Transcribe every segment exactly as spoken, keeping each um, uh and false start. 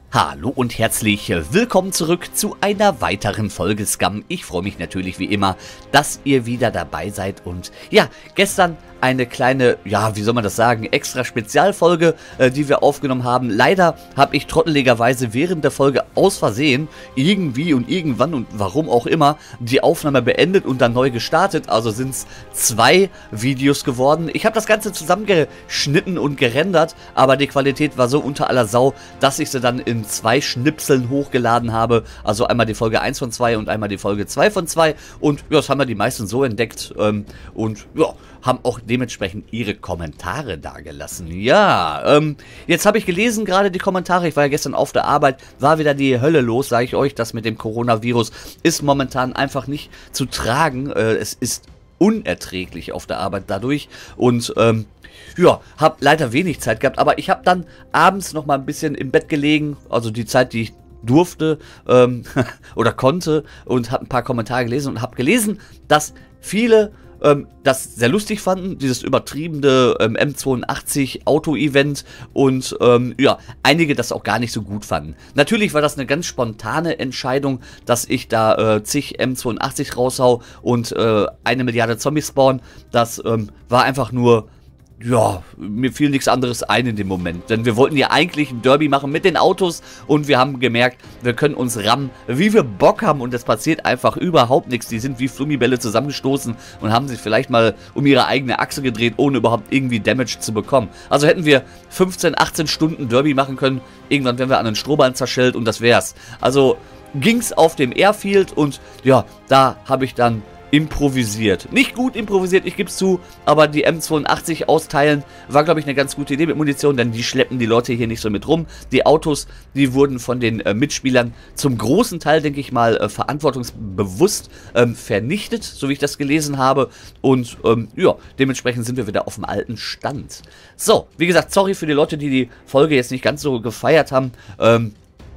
Hallo und herzlich willkommen zurück zu einer weiteren Folge Scum. Ich freue mich natürlich wie immer, dass ihr wieder dabei seid und ja, gestern eine kleine, ja, wie soll man das sagen, extra Spezialfolge, äh, die wir aufgenommen haben. Leider habe ich trotteligerweise während der Folge aus Versehen irgendwie und irgendwann und warum auch immer die Aufnahme beendet und dann neu gestartet. Also sind es zwei Videos geworden. Ich habe das Ganze zusammengeschnitten und gerendert, aber die Qualität war so unter aller Sau, dass ich sie dann in zwei Schnipseln hochgeladen habe. Also einmal die Folge eins von zwei und einmal die Folge zwei von zwei. Und ja, das haben wir die meisten so entdeckt ähm, und ja, haben auch dementsprechend ihre Kommentare dagelassen. Ja, ähm, jetzt habe ich gelesen gerade die Kommentare. Ich war ja gestern auf der Arbeit, war wieder die Hölle los, sage ich euch. Das mit dem Coronavirus ist momentan einfach nicht zu tragen. Äh, es ist unerträglich auf der Arbeit dadurch und ähm, ja, habe leider wenig Zeit gehabt, aber ich habe dann abends noch mal ein bisschen im Bett gelegen, also die Zeit, die ich durfte ähm, oder konnte, und habe ein paar Kommentare gelesen und habe gelesen, dass viele ähm, das sehr lustig fanden, dieses übertriebene ähm, M zweiundachtzig Auto-Event, und ähm, ja, einige das auch gar nicht so gut fanden. Natürlich war das eine ganz spontane Entscheidung, dass ich da äh, zig M zweiundachtzig raushau und äh, eine Milliarde Zombies spawnen. Das ähm, war einfach nur, ja, mir fiel nichts anderes ein in dem Moment. Denn wir wollten ja eigentlich ein Derby machen mit den Autos und wir haben gemerkt, wir können uns rammen, wie wir Bock haben, und es passiert einfach überhaupt nichts. Die sind wie Flummibälle zusammengestoßen und haben sich vielleicht mal um ihre eigene Achse gedreht, ohne überhaupt irgendwie Damage zu bekommen. Also hätten wir fünfzehn, achtzehn Stunden Derby machen können, irgendwann wären wir an den Strohballen zerschellt und das wär's. Also ging's auf dem Airfield und ja, da habe ich dann improvisiert. Nicht gut improvisiert, ich gebe es zu, aber die M zweiundachtzig austeilen war, glaube ich, eine ganz gute Idee mit Munition, denn die schleppen die Leute hier nicht so mit rum. Die Autos, die wurden von den äh, Mitspielern zum großen Teil, denke ich mal, äh, verantwortungsbewusst ähm, vernichtet, so wie ich das gelesen habe. Und ähm, ja, dementsprechend sind wir wieder auf dem alten Stand. So, wie gesagt, sorry für die Leute, die die Folge jetzt nicht ganz so gefeiert haben. Ähm,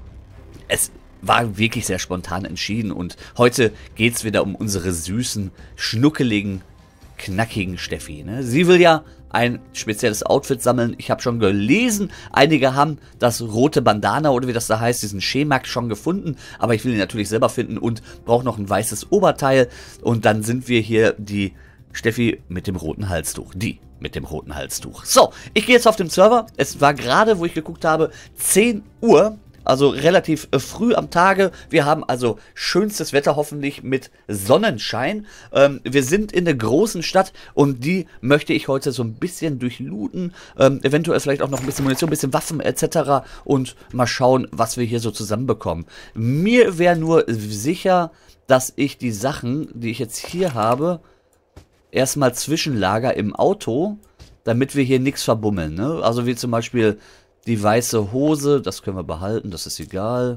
es war wirklich sehr spontan entschieden und heute geht es wieder um unsere süßen, schnuckeligen, knackigen Steffi. Ne? Sie will ja ein spezielles Outfit sammeln. Ich habe schon gelesen, einige haben das rote Bandana oder wie das da heißt, diesen Schemak schon gefunden, aber ich will ihn natürlich selber finden und brauche noch ein weißes Oberteil, und dann sind wir hier die Steffi mit dem roten Halstuch. Die mit dem roten Halstuch. So, ich gehe jetzt auf den Server. Es war gerade, wo ich geguckt habe, zehn Uhr. Also relativ äh, früh am Tage. Wir haben also schönstes Wetter, hoffentlich mit Sonnenschein. Ähm, wir sind in der großen Stadt und die möchte ich heute so ein bisschen durchlooten. Ähm, eventuell vielleicht auch noch ein bisschen Munition, ein bisschen Waffen et cetera. Und mal schauen, was wir hier so zusammenbekommen. Mir wäre nur sicher, dass ich die Sachen, die ich jetzt hier habe, erstmal zwischenlager im Auto, damit wir hier nichts verbummeln. Ne? Also wie zum Beispiel die weiße Hose, das können wir behalten, das ist egal.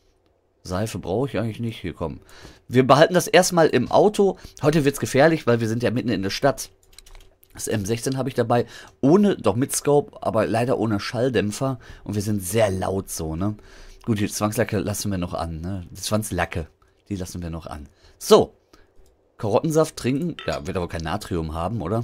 Seife brauche ich eigentlich nicht. Hier, komm. Wir behalten das erstmal im Auto. Heute wird es gefährlich, weil wir sind ja mitten in der Stadt. Das M sechzehn habe ich dabei, ohne, doch mit Scope, aber leider ohne Schalldämpfer. Und wir sind sehr laut so, ne? Gut, die Zwangslacke lassen wir noch an, ne? Die Zwanglacke, die lassen wir noch an. So. Karottensaft trinken. Ja, wird aber kein Natrium haben, oder?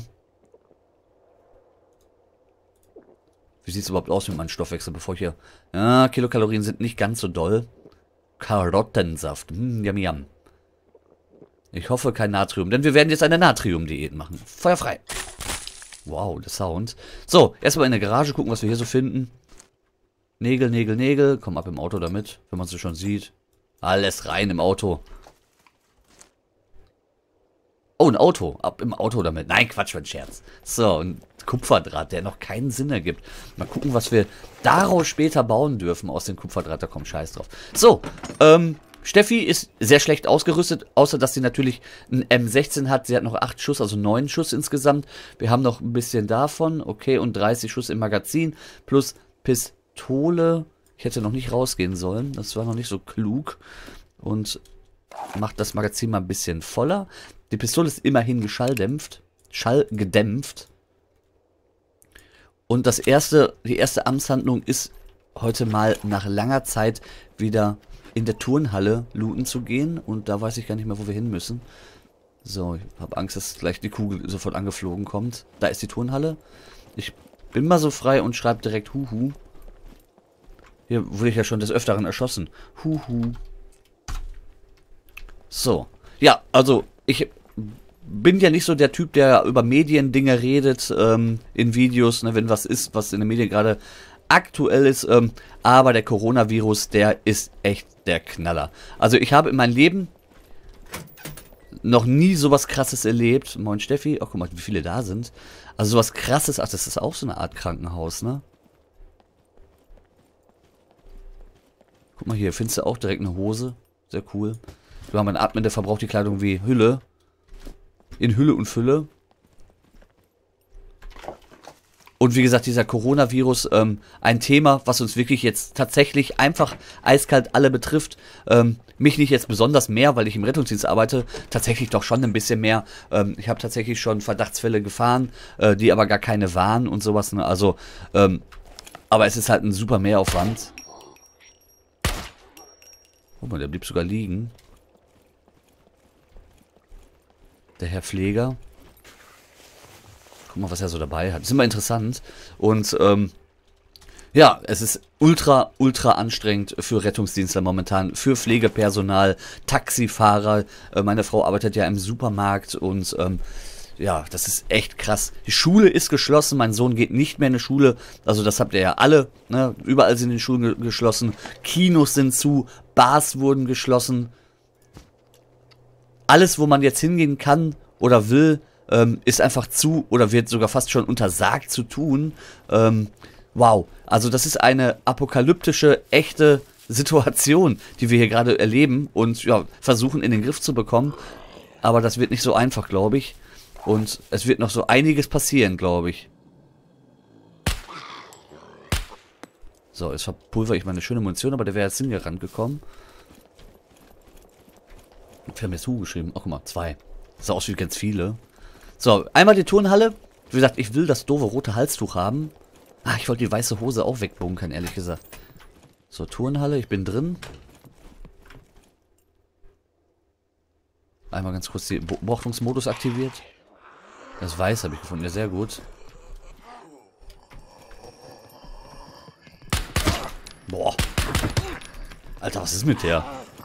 Wie sieht es überhaupt aus mit meinem Stoffwechsel, bevor ich hier... Ja, Kilokalorien sind nicht ganz so doll. Karottensaft. Hm, yum, yum. Ich hoffe kein Natrium, denn wir werden jetzt eine Natrium-Diät machen. Feuerfrei. Wow, der Sound. So, erstmal in der Garage gucken, was wir hier so finden. Nägel, Nägel, Nägel. Komm ab im Auto damit, wenn man sie schon sieht. Alles rein im Auto. Oh, ein Auto. Ab im Auto damit. Nein, Quatsch, mein Scherz. So, ein Kupferdraht, der noch keinen Sinn ergibt. Mal gucken, was wir daraus später bauen dürfen aus dem Kupferdraht. Da kommt Scheiß drauf. So, ähm, Steffi ist sehr schlecht ausgerüstet, außer dass sie natürlich ein M sechzehn hat. Sie hat noch acht Schuss, also neun Schuss insgesamt. Wir haben noch ein bisschen davon. Okay, und dreißig Schuss im Magazin. Plus Pistole. Ich hätte noch nicht rausgehen sollen. Das war noch nicht so klug. Und macht das Magazin mal ein bisschen voller. Die Pistole ist immerhin geschalldämpft. Schallgedämpft. Und das erste, die erste Amtshandlung ist, heute mal nach langer Zeit wieder in der Turnhalle looten zu gehen. Und da weiß ich gar nicht mehr, wo wir hin müssen. So, ich habe Angst, dass gleich die Kugel sofort angeflogen kommt. Da ist die Turnhalle. Ich bin mal so frei und schreibe direkt Huhu. Hier wurde ich ja schon des Öfteren erschossen. Huhu. So. Ja, also, ich bin ja nicht so der Typ, der über Mediendinge redet, ähm, in Videos, ne, wenn was ist, was in den Medien gerade aktuell ist, ähm, aber der Coronavirus, der ist echt der Knaller. Also ich habe in meinem Leben noch nie sowas Krasses erlebt. Moin Steffi, oh guck mal, wie viele da sind. Also sowas Krasses, ach, das ist auch so eine Art Krankenhaus, ne? Guck mal hier, findest du auch direkt eine Hose? Sehr cool. Wir haben einen Atmen, der verbraucht die Kleidung wie Hülle. In Hülle und Fülle. Und wie gesagt, dieser Coronavirus, ähm, ein Thema, was uns wirklich jetzt tatsächlich einfach eiskalt alle betrifft. Ähm, mich nicht jetzt besonders mehr, weil ich im Rettungsdienst arbeite, tatsächlich doch schon ein bisschen mehr. Ähm, ich habe tatsächlich schon Verdachtsfälle gefahren, äh, die aber gar keine waren und sowas. Ne? Also, ähm, aber es ist halt ein super Mehraufwand. Guck mal, der blieb sogar liegen. Der Herr Pfleger. Guck mal, was er so dabei hat. Das ist immer interessant. Und, ähm, ja, es ist ultra, ultra anstrengend für Rettungsdienstler momentan, für Pflegepersonal, Taxifahrer. Äh, meine Frau arbeitet ja im Supermarkt und, ähm, ja, das ist echt krass. Die Schule ist geschlossen, mein Sohn geht nicht mehr in die Schule. Also das habt ihr ja alle, ne? Überall sind die Schulen ge geschlossen. Kinos sind zu, Bars wurden geschlossen. Alles, wo man jetzt hingehen kann oder will, ähm, ist einfach zu oder wird sogar fast schon untersagt zu tun. Ähm, wow, also das ist eine apokalyptische, echte Situation, die wir hier gerade erleben und ja, versuchen in den Griff zu bekommen. Aber das wird nicht so einfach, glaube ich. Und es wird noch so einiges passieren, glaube ich. So, jetzt verpulver ich meine schöne Munition, aber der wäre jetzt hingerannt gekommen. Wir haben jetzt Hu geschrieben. Oh, guck mal, zwei. Das sah aus wie ganz viele. So, einmal die Turnhalle. Wie gesagt, ich will das doofe rote Halstuch haben. Ah, ich wollte die weiße Hose auch wegbunkern, ehrlich gesagt. So, Turnhalle, ich bin drin. Einmal ganz kurz den Beobachtungsmodus aktiviert. Das Weiß habe ich gefunden, ja, sehr gut. Boah. Alter, was ist mit der?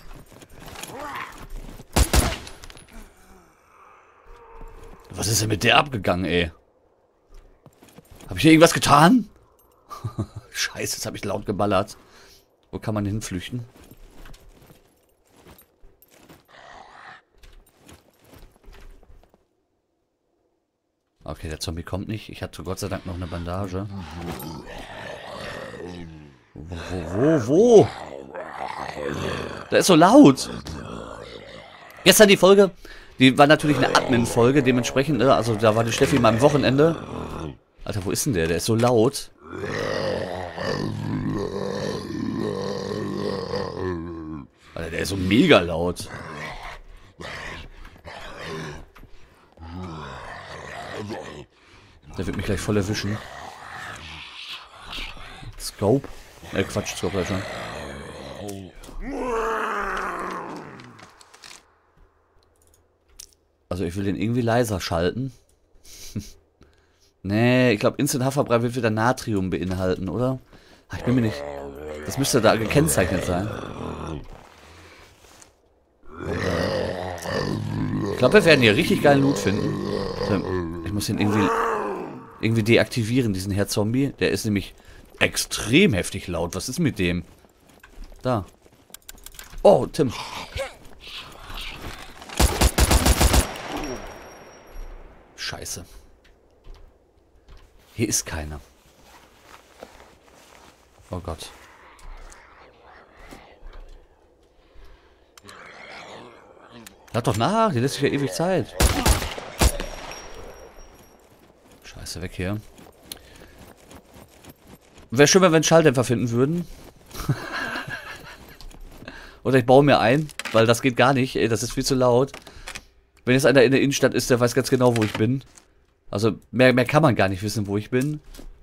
Was ist denn mit der abgegangen, ey? Habe ich hier irgendwas getan? Scheiße, jetzt habe ich laut geballert. Wo kann man hinflüchten? Okay, der Zombie kommt nicht. Ich hatte Gott sei Dank noch eine Bandage. Wo, wo, wo, wo? Der ist so laut. Gestern die Folge, die war natürlich eine Admin-Folge, dementsprechend, ne? Also da war die Steffi mal am Wochenende. Alter, wo ist denn der? Der ist so laut. Alter, der ist so mega laut. Der wird mich gleich voll erwischen. Scope? Äh, Quatsch, Scope ja schon. Also ich will den irgendwie leiser schalten. Nee, ich glaube Instant Haferbrei wird wieder Natrium beinhalten, oder? Ach, ich bin mir nicht... Das müsste da gekennzeichnet sein. Ich glaube, wir werden hier richtig geilen Loot finden. Ich muss den irgendwie... irgendwie deaktivieren, diesen Herr Zombie. Der ist nämlich extrem heftig laut. Was ist mit dem? Da. Oh, Tim. Scheiße. Hier ist keiner. Oh Gott. Lad doch nach, die lässt sich ja ewig Zeit. Scheiße, weg hier. Wäre schön, wenn wir einen Schalldämpfer finden würden. Oder ich baue mir ein, weil das geht gar nicht. Ey, das ist viel zu laut. Wenn jetzt einer in der Innenstadt ist, der weiß ganz genau, wo ich bin. Also mehr, mehr kann man gar nicht wissen, wo ich bin.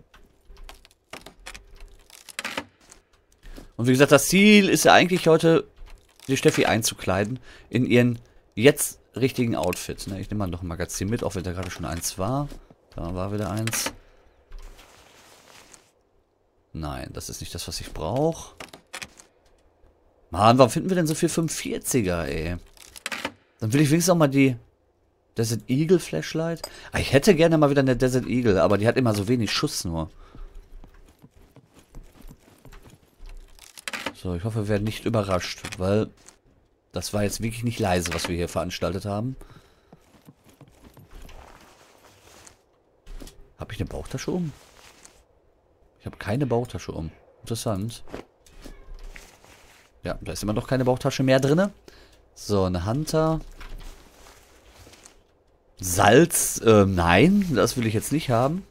Und wie gesagt, das Ziel ist ja eigentlich heute, die Steffi einzukleiden in ihren jetzt richtigen Outfit. Ne? Ich nehme mal noch ein Magazin mit, auch wenn da gerade schon eins war. Da war wieder eins. Nein, das ist nicht das, was ich brauche. Mann, warum finden wir denn so viel fünfundvierziger, ey? Dann will ich wenigstens auch mal die Desert Eagle Flashlight. Ah, ich hätte gerne mal wieder eine Desert Eagle, aber die hat immer so wenig Schuss nur. So, ich hoffe, wir werden nicht überrascht, weil das war jetzt wirklich nicht leise, was wir hier veranstaltet haben. Habe ich eine Bauchtasche um? Ich habe keine Bauchtasche um. Interessant. Ja, da ist immer noch keine Bauchtasche mehr drin. So, eine Hunter. Salz, äh, nein, das will ich jetzt nicht haben.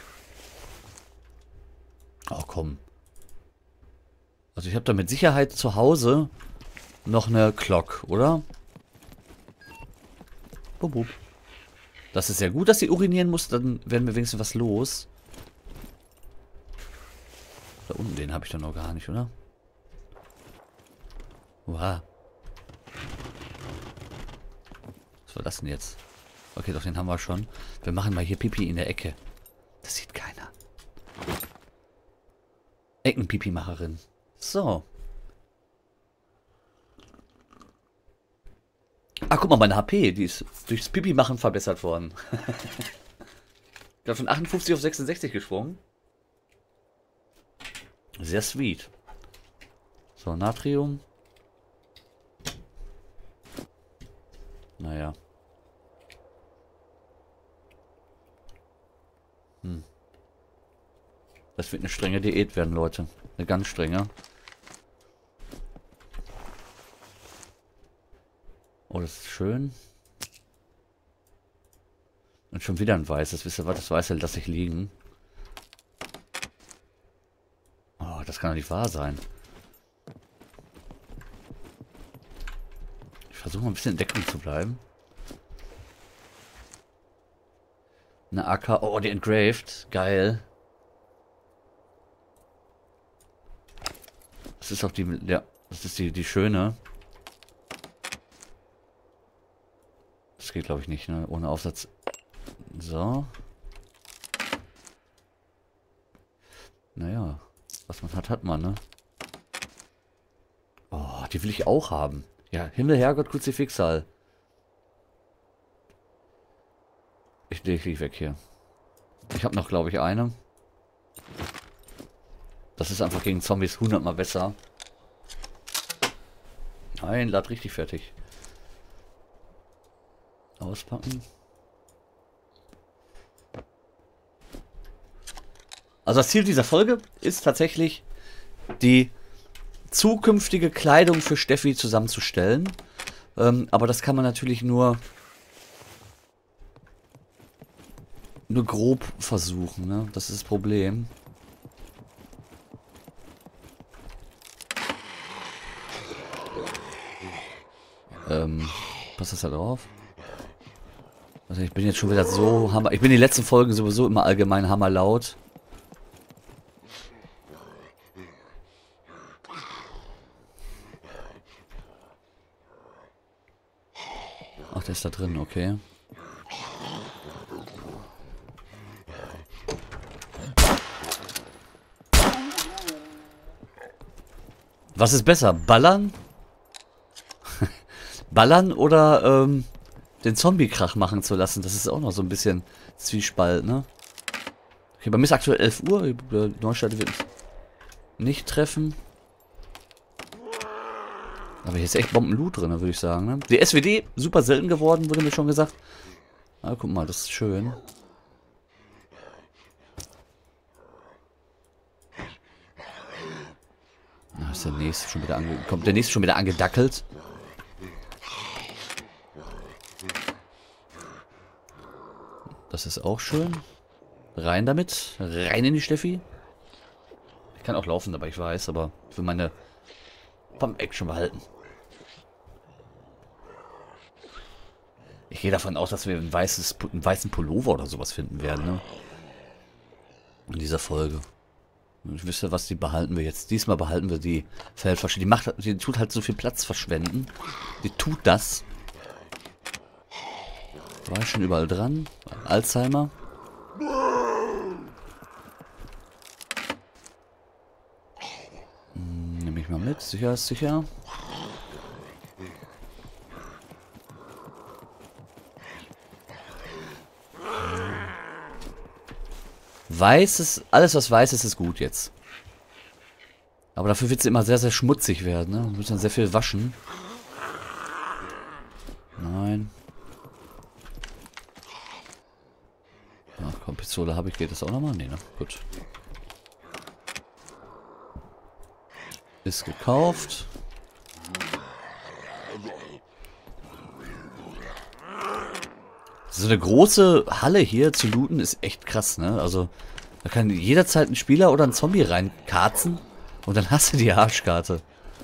Oh, komm. Also ich habe da mit Sicherheit zu Hause noch eine Glock, oder? Bub, bub. Das ist ja gut, dass sie urinieren muss, dann werden wir wenigstens was los. Da unten, den habe ich doch noch gar nicht, oder? Wow. Was war das denn jetzt? Okay, doch, den haben wir schon. Wir machen mal hier Pipi in der Ecke. Das sieht keiner. Eckenpipi-Macherin. So. Ah, guck mal, meine H P, die ist durchs Pipi-Machen verbessert worden. Ich bin von achtundfünfzig auf sechsundsechzig gesprungen. Sehr sweet. So, Natrium. Naja. Hm. Das wird eine strenge Diät werden, Leute. Eine ganz strenge. Oh, das ist schön. Und schon wieder ein weißes. Wisst ihr was? Das Weiße lasse ich liegen. Oh, das kann doch nicht wahr sein. Ich versuche mal ein bisschen in Deckung zu bleiben. Eine A K. Oh, die Engraved. Geil. Das ist auch die. Ja, das ist die, die schöne. Das geht, glaube ich, nicht, ne? Ohne Aufsatz. So. Naja. Was man hat, hat man, ne? Oh, die will ich auch haben. Ja, Himmel, Herrgott, Kruzifixal. Ich lege die weg hier. Ich habe noch, glaube ich, eine. Das ist einfach gegen Zombies hundertmal besser. Nein, lad richtig fertig. Auspacken. Also das Ziel dieser Folge ist tatsächlich, die zukünftige Kleidung für Steffi zusammenzustellen. Ähm, aber das kann man natürlich nur nur grob versuchen, ne? Das ist das Problem. Ähm, passt das da drauf? Also ich bin jetzt schon wieder so hammer. Ich bin in den letzten Folgen sowieso immer allgemein hammerlaut. Ach, der ist da drin, okay. Was ist besser? Ballern? Ballern oder ähm, den Zombie-Krach machen zu lassen? Das ist auch noch so ein bisschen Zwiespalt, ne? Okay, bei mir ist aktuell elf Uhr. Der Neustart wird nicht treffen. Aber hier ist echt Bombenloot drin, würde ich sagen, ne? Die S W D, super selten geworden, wurde mir schon gesagt. Ah, guck mal, das ist schön. Na, ist der nächste schon wieder ange... Kommt der nächste schon wieder angedackelt? Das ist auch schön. Rein damit. Rein in die Steffi. Ich kann auch laufen, aber ich weiß, aber für meine Pump-Action behalten. Ich gehe davon aus, dass wir ein weißes, einen weißen Pullover oder sowas finden werden, ne? In dieser Folge. Ich wüsste, was die behalten wir jetzt. Diesmal behalten wir die Feldflasche. Die macht, die tut halt so viel Platz verschwenden. Die tut das. War ich schon überall dran. Alzheimer. ich mal mit. Sicher ist sicher. Weiß ist, alles was weiß ist, ist gut jetzt. Aber dafür wird es immer sehr, sehr schmutzig werden, ne? Wir müssen dann sehr viel waschen. Nein. Ach komm, Pistole habe ich. Geht das auch nochmal? Nee, ne? Gut. Ist gekauft. So eine große Halle hier zu looten ist echt krass, ne? Also, da kann jederzeit ein Spieler oder ein Zombie reinkarzen und dann hast du die Arschkarte.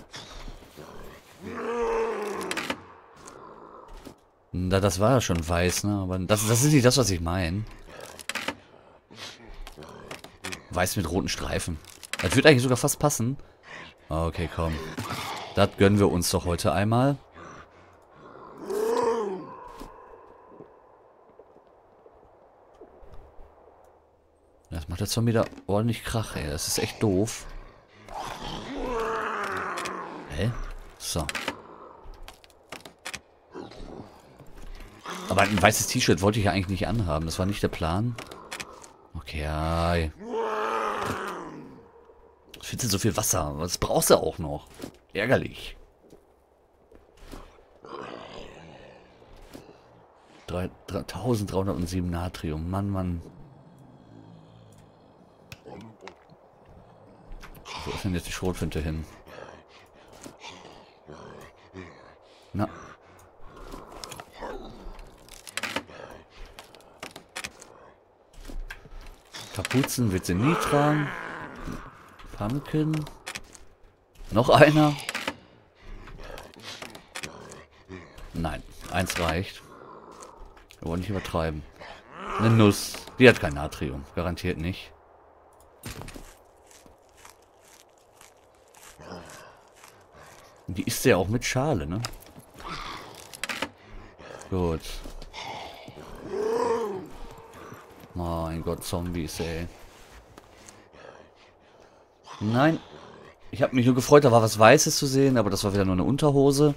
Na, das war ja schon weiß, ne? Aber das, das ist nicht das, was ich meine. Weiß mit roten Streifen. Das wird eigentlich sogar fast passen. Okay, komm. Das gönnen wir uns doch heute einmal. Das macht der Zombie da ordentlich Krach, ey. Das ist echt doof. Hä? So. Aber ein weißes T-Shirt wollte ich ja eigentlich nicht anhaben. Das war nicht der Plan. Okay, ja. Ich finde so viel Wasser. Das brauchst du auch noch. Ärgerlich. eintausenddreihundertsieben Natrium. Mann, Mann. Wo ist denn jetzt die Schrotflinte hin? Na. Kapuzen wird sie nie tragen. Pumpkin. Noch einer. Nein, eins reicht. Wir wollen nicht übertreiben. Eine Nuss. Die hat kein Natrium. Garantiert nicht. Die isst ja auch mit Schale, ne? Gut. Mein Gott, Zombies, ey. Nein. Ich habe mich nur gefreut, da war was Weißes zu sehen, aber das war wieder nur eine Unterhose.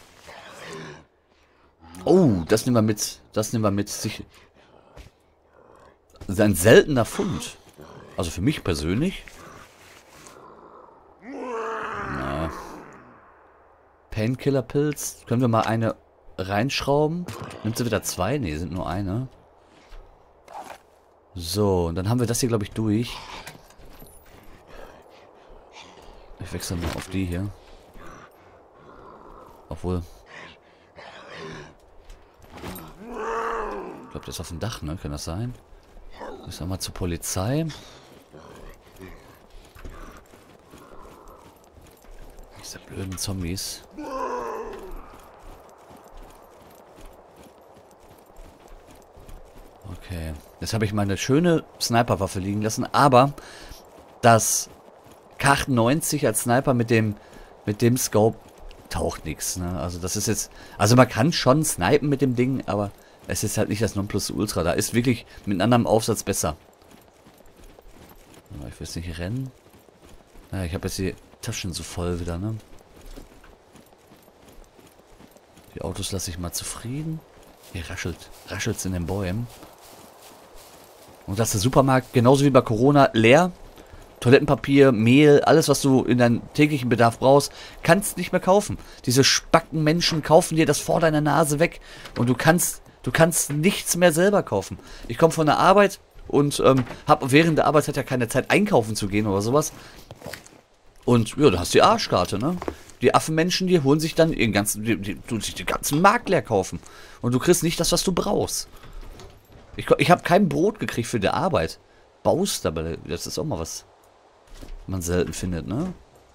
Oh, das nehmen wir mit. Das nehmen wir mit. Sich. Das ist ein seltener Fund. Also für mich persönlich. Na. Painkiller-Pilz. Können wir mal eine reinschrauben? Nimmt sie wieder zwei? Ne, sind nur eine. So, und dann haben wir das hier, glaube ich, durch. Ich wechsle mal auf die hier. Obwohl. Ich glaube, der ist auf dem Dach, ne? Kann das sein? Ich sag mal zur Polizei. Diese blöden Zombies. Okay. Jetzt habe ich meine schöne Sniperwaffe liegen lassen, aber das K achtundneunzig als Sniper mit dem mit dem Scope taucht nichts, ne? Also das ist jetzt, also man kann schon snipen mit dem Ding, aber es ist halt nicht das Nonplusultra. Da ist wirklich mit einem anderen Aufsatz besser. Aber ich will jetzt nicht rennen. Ja, ich habe jetzt die Taschen so voll wieder, ne? Die Autos lasse ich mal zufrieden. Hier raschelt, raschelt's in den Bäumen. Und das ist der Supermarkt, genauso wie bei Corona, leer. Toilettenpapier, Mehl, alles, was du in deinem täglichen Bedarf brauchst, kannst nicht mehr kaufen. Diese Spackenmenschen kaufen dir das vor deiner Nase weg. Und du kannst, du kannst nichts mehr selber kaufen. Ich komme von der Arbeit und ähm, habe während der Arbeitszeit ja keine Zeit, einkaufen zu gehen oder sowas. Und ja, da hast du die Arschkarte, ne? Die Affenmenschen, die holen sich dann ihren ganzen, die, die, die, die den ganzen Markt leer kaufen. Und du kriegst nicht das, was du brauchst. Ich, ich habe kein Brot gekriegt für die Arbeit. Baust, aber das ist auch mal was man selten findet, ne?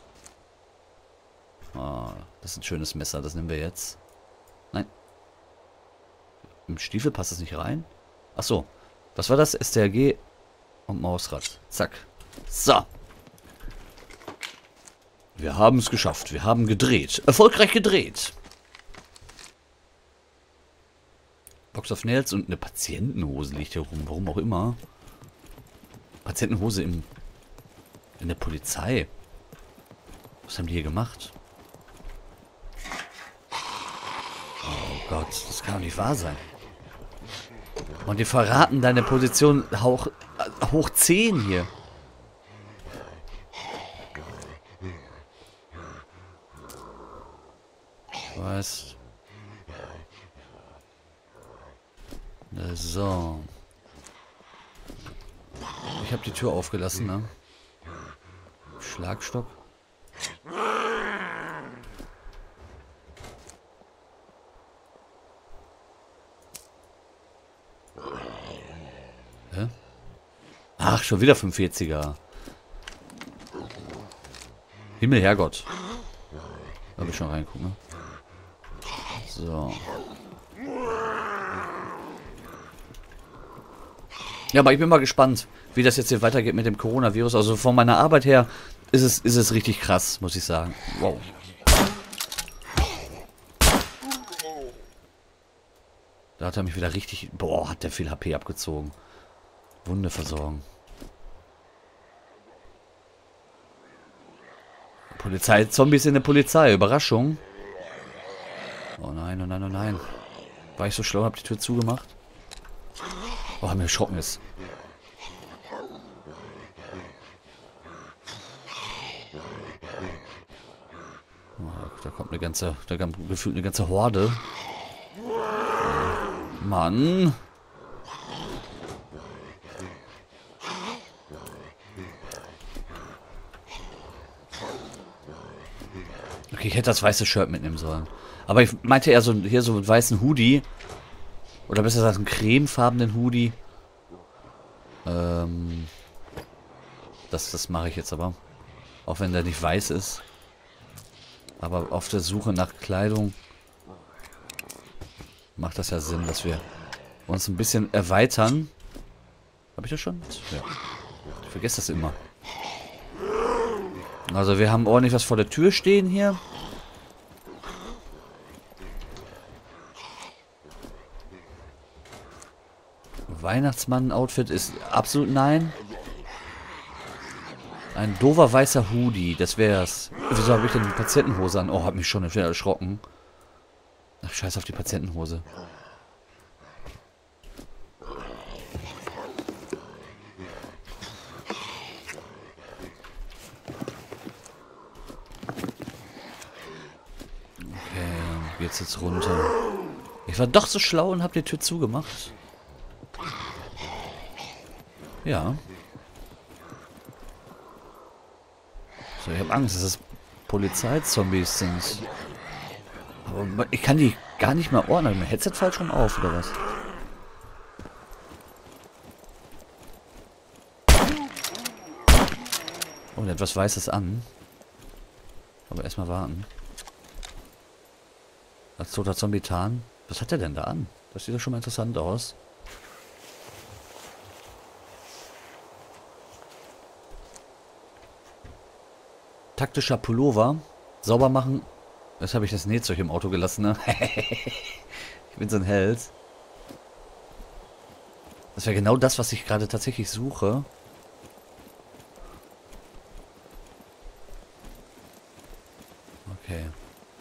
Ah, das ist ein schönes Messer, das nehmen wir jetzt. Nein. Im Stiefel passt das nicht rein? Ach so. Was war das? S T R G und Mausrad. Zack. So. Wir haben es geschafft. Wir haben gedreht. Erfolgreich gedreht. Box of Nails und eine Patientenhose liegt hier rum. Warum auch immer. Patientenhose im, in der Polizei. Was haben die hier gemacht? Oh Gott, das kann doch nicht wahr sein. Und die verraten deine Position hoch, hoch zehn hier. Was? So. Ich habe die Tür aufgelassen, ne? Schlagstock. Hä? Ach, schon wieder fünfundvierziger. Himmel, Herrgott. Da will ich schon reingucken, ne? So. Ja, aber ich bin mal gespannt, wie das jetzt hier weitergeht mit dem Coronavirus. Also von meiner Arbeit her ist es, ist es richtig krass, muss ich sagen. Wow. Da hat er mich wieder richtig... Boah, hat der viel H P abgezogen. Wunde versorgen. Polizei, Zombies in der Polizei. Überraschung. Oh nein, oh nein, oh nein. War ich so schlau, hab die Tür zugemacht? Oh, mir erschrocken ist. Oh, da kommt eine ganze, da kommt gefühlt eine ganze Horde. Mann. Okay, ich hätte das weiße Shirt mitnehmen sollen. Aber ich meinte eher so hier so einen weißen Hoodie. Oder besser gesagt einen cremefarbenen Hoodie. Ähm. Das, das mache ich jetzt aber. Auch wenn der nicht weiß ist. Aber auf der Suche nach Kleidung macht das ja Sinn, dass wir uns ein bisschen erweitern. Habe ich das schon? Ja. Ich vergesse das immer. Also wir haben ordentlich was vor der Tür stehen hier. Weihnachtsmann-Outfit ist absolut nein. Ein doofer weißer Hoodie, das wär's. Wieso habe ich denn die Patientenhose an? Oh, hat mich schon wieder erschrocken. Ach, scheiß auf die Patientenhose. Okay, dann geht's jetzt runter. Ich war doch so schlau und habe die Tür zugemacht. Ja. So, ich habe Angst, dass es Polizeizombies sind. Aber ich kann die gar nicht mehr ordnen. Mein Headset falsch rum auf, oder was? Oh, der hat was Weißes an. Aber erstmal warten. Als toter Zombie tarn. Was hat der denn da an? Das sieht doch schon mal interessant aus. Taktischer Pullover. Sauber machen. Jetzt habe ich das Nähzeug im Auto gelassen, ne? Ich bin so ein Held. Das wäre genau das, was ich gerade tatsächlich suche. Okay.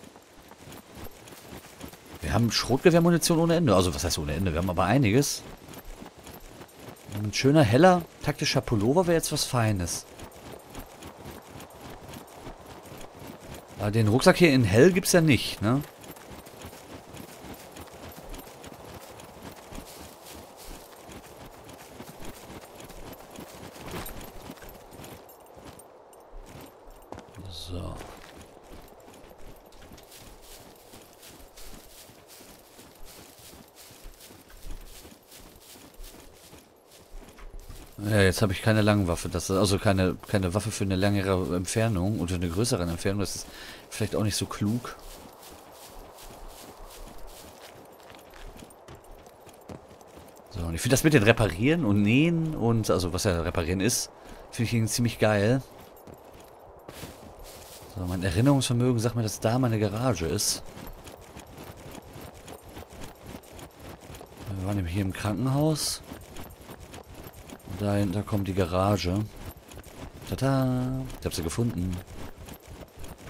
Wir haben Schrotgewehrmunition ohne Ende. Also, was heißt ohne Ende? Wir haben aber einiges. Ein schöner, heller, taktischer Pullover wäre jetzt was Feines. Aber den Rucksack hier in hell gibt es ja nicht, ne? So. Ja, jetzt habe ich keine Langwaffe. Das ist also keine, keine Waffe für eine längere Entfernung und für eine größere Entfernung. Das ist vielleicht auch nicht so klug. So, und ich finde das mit den Reparieren und Nähen und, also was ja Reparieren ist, finde ich ziemlich geil. So, mein Erinnerungsvermögen sagt mir, dass da meine Garage ist. Wir waren nämlich hier im Krankenhaus. Dahinter kommt die Garage. Tada! Ich habe sie gefunden.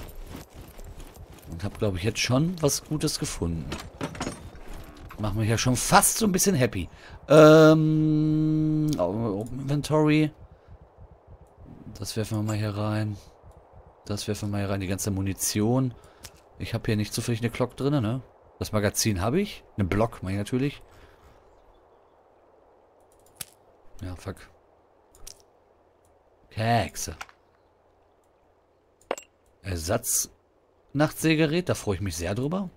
habe, glaube ich, jetzt schon was Gutes gefunden. Machen wir ja schon fast so ein bisschen happy. Ähm, Open Inventory. Das werfen wir mal hier rein. Das werfen wir mal hier rein. Die ganze Munition. Ich habe hier nicht zufällig eine Glock drin, ne? Das Magazin habe ich. Eine Block, meine ich natürlich. Ja, fuck. Kekse. Ersatz-Nachtsägerät, da freue ich mich sehr drüber.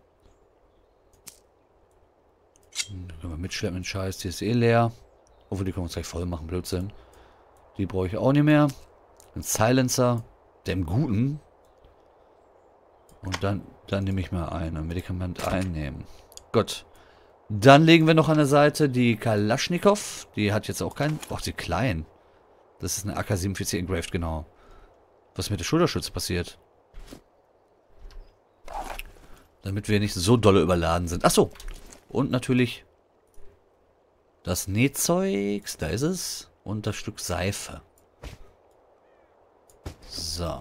Hm, können wir mitschleppen, den Scheiß. Die ist eh leer. Obwohl, die können wir uns gleich voll machen, Blödsinn. Die brauche ich auch nicht mehr. Ein Silencer, dem guten. Und dann, dann nehme ich mal ein. Ein Medikament einnehmen. Gut. Dann legen wir noch an der Seite die Kalaschnikow. Die hat jetzt auch keinen... Ach, sie klein. Das ist eine A K siebenundvierzig Engraved, genau. Was ist mit der Schulterschütze passiert? Damit wir nicht so dolle überladen sind. Achso. Und natürlich das Nähzeugs. Da ist es. Und das Stück Seife. So.